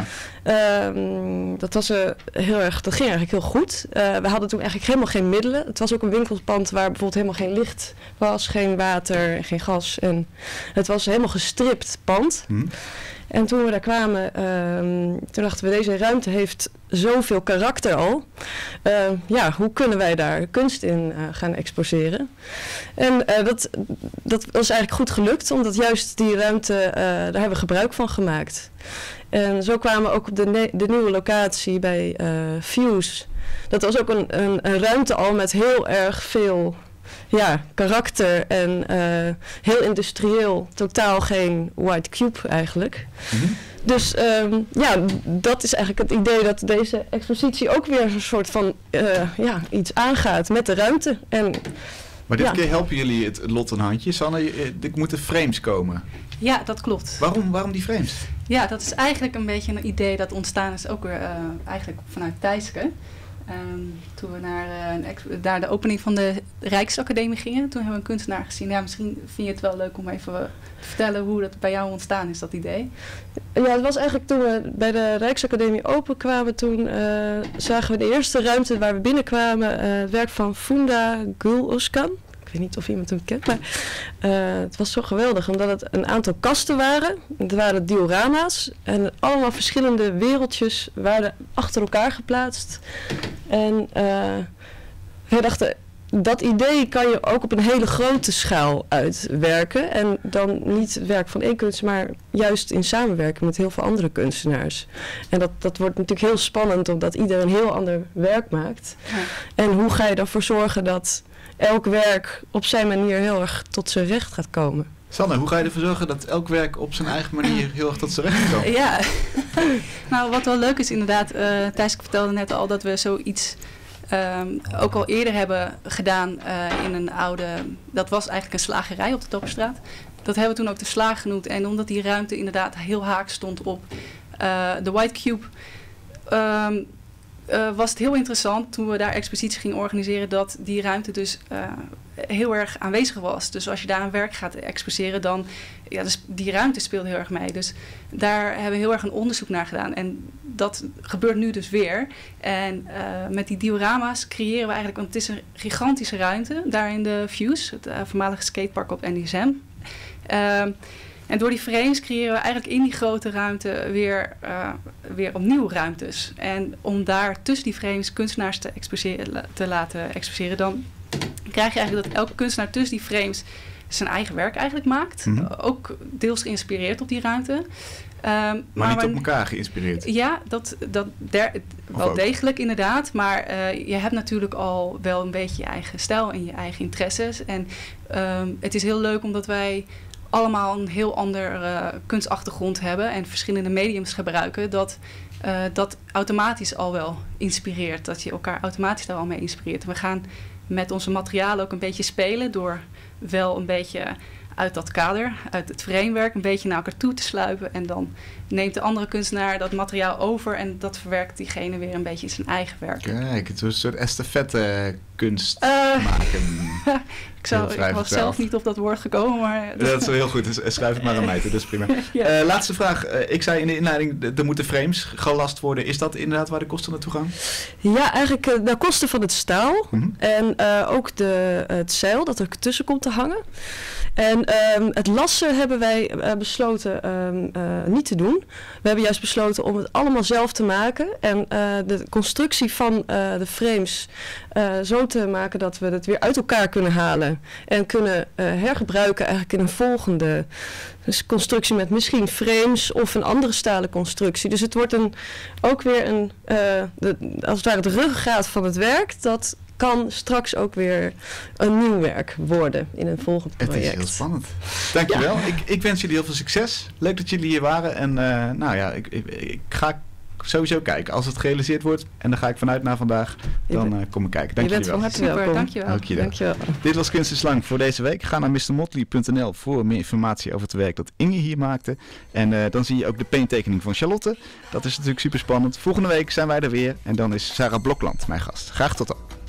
Um, dat, was, uh, heel erg, dat ging eigenlijk heel goed. Uh, we hadden toen eigenlijk helemaal geen middelen. Het was ook een winkelpand waar bijvoorbeeld helemaal geen licht was, geen water, geen gas. En het was een helemaal gestript pand. Hm. En toen we daar kwamen, um, toen dachten we, deze ruimte heeft zoveel karakter al. Uh, ja, hoe kunnen wij daar kunst in uh, gaan exposeren? En uh, dat, dat was eigenlijk goed gelukt, omdat juist die ruimte, uh, daar hebben we gebruik van gemaakt. En zo kwamen we ook op de, ne- de nieuwe locatie bij uh, Fuse. Dat was ook een, een, een ruimte al met heel erg veel ja, karakter en uh, heel industrieel. Totaal geen white cube eigenlijk. Mm-hmm. Dus um, ja, dat is eigenlijk het idee dat deze expositie ook weer een soort van uh, ja, iets aangaat met de ruimte. En, Maar dit ja. keer helpen jullie het lot een handje. Sanne, je- er moeten frames komen. Ja, dat klopt. Waarom, waarom die frames? Ja, dat is eigenlijk een beetje een idee dat ontstaan is ook weer uh, eigenlijk vanuit Thijske. Um, toen we naar, uh, een ex- naar de opening van de Rijksacademie gingen, toen hebben we een kunstenaar gezien. Ja, misschien vind je het wel leuk om even uh, te vertellen hoe dat bij jou ontstaan is, dat idee. ja, het was eigenlijk toen we bij de Rijksacademie openkwamen, toen uh, zagen we de eerste ruimte waar we binnenkwamen, uh, het werk van Funda Gül-Özkan. Ik weet niet of iemand hem kent, maar uh, het was zo geweldig, omdat het een aantal kasten waren. Het waren diorama's en allemaal verschillende wereldjes waren achter elkaar geplaatst. En uh, wij dachten, dat idee kan je ook op een hele grote schaal uitwerken. En dan niet het werk van één kunstenaar, maar juist in samenwerking met heel veel andere kunstenaars. En dat, dat wordt natuurlijk heel spannend, omdat ieder een heel ander werk maakt. Ja. En hoe ga je ervoor zorgen dat elk werk op zijn manier heel erg tot zijn recht gaat komen? Sanne, hoe ga je ervoor zorgen dat elk werk op zijn eigen manier heel erg tot zijn recht gaat komen? Ja, nou wat wel leuk is inderdaad, uh, Thijs vertelde net al dat we zoiets um, ook al eerder hebben gedaan uh, in een oude, dat was eigenlijk een slagerij op de Dopperstraat. Dat hebben we toen ook de Slaag genoemd en omdat die ruimte inderdaad heel haak stond op uh, de White Cube, um, Uh, was het heel interessant toen we daar exposities gingen organiseren dat die ruimte dus uh, heel erg aanwezig was. Dus als je daar een werk gaat exposeren, dan ja, dus die ruimte speelt heel erg mee. Dus daar hebben we heel erg een onderzoek naar gedaan. En dat gebeurt nu dus weer. En uh, met die diorama's creëren we eigenlijk, want het is een gigantische ruimte daar in de Fuse, het uh, voormalige skatepark op N D S M. Uh, En door die frames creëren we eigenlijk in die grote ruimte weer, uh, weer opnieuw ruimtes. En om daar tussen die frames kunstenaars te, exposeren, te laten exposeren, dan krijg je eigenlijk dat elke kunstenaar tussen die frames zijn eigen werk eigenlijk maakt. Mm-hmm. Ook deels geïnspireerd op die ruimte. Um, maar, maar niet op elkaar geïnspireerd? Ja, dat, dat der, wel ook degelijk inderdaad. Maar uh, je hebt natuurlijk al wel een beetje je eigen stijl en je eigen interesses. En um, het is heel leuk omdat wij allemaal een heel ander uh, kunstachtergrond hebben en verschillende mediums gebruiken, dat uh, dat automatisch al wel inspireert. Dat je elkaar automatisch daar al mee inspireert. En we gaan met onze materialen ook een beetje spelen door wel een beetje uit dat kader, uit het framework, een beetje naar elkaar toe te sluipen. En dan neemt de andere kunstenaar dat materiaal over en dat verwerkt diegene weer een beetje in zijn eigen werk. Kijk, het is een soort estafette kunst uh, maken. ik zou, ik was zelf niet op dat woord gekomen, maar... Dat, dat is wel heel goed, dus schrijf het maar aan mij toe, dat is prima. ja. uh, laatste vraag. Uh, ik zei in de inleiding, er moeten frames gelast worden. Is dat inderdaad waar de kosten naartoe gaan? Ja, eigenlijk uh, de kosten van het staal mm-hmm. en uh, ook de, het zeil dat er tussen komt te hangen. En um, het lassen hebben wij uh, besloten um, uh, niet te doen. We hebben juist besloten om het allemaal zelf te maken. En uh, de constructie van uh, de frames uh, zo te maken dat we het weer uit elkaar kunnen halen. En kunnen uh, hergebruiken eigenlijk in een volgende dus constructie met misschien frames of een andere stalen constructie. Dus het wordt een, ook weer een, uh, de, als het ware de ruggengraat van het werk. Dat kan straks ook weer een nieuw werk worden in een volgend project. Het is heel spannend. Dankjewel. Ja. Ik, ik wens jullie heel veel succes. Leuk dat jullie hier waren. En uh, nou ja, ik, ik, ik ga sowieso kijken. Als het gerealiseerd wordt, en daar ga ik vanuit naar vandaag, dan uh, kom ik kijken. Dank je jullie wel. Je bent van harte welkom. Dankjewel. Dankjewel. Dankjewel. Dit was Kunst is Lang voor deze week. Ga naar mister motley punt n l voor meer informatie over het werk dat Inge hier maakte. En uh, dan zie je ook de painttekening van Charlotte. Dat is natuurlijk super spannend. Volgende week zijn wij er weer. En dan is Sarah Blokland mijn gast. Graag tot dan.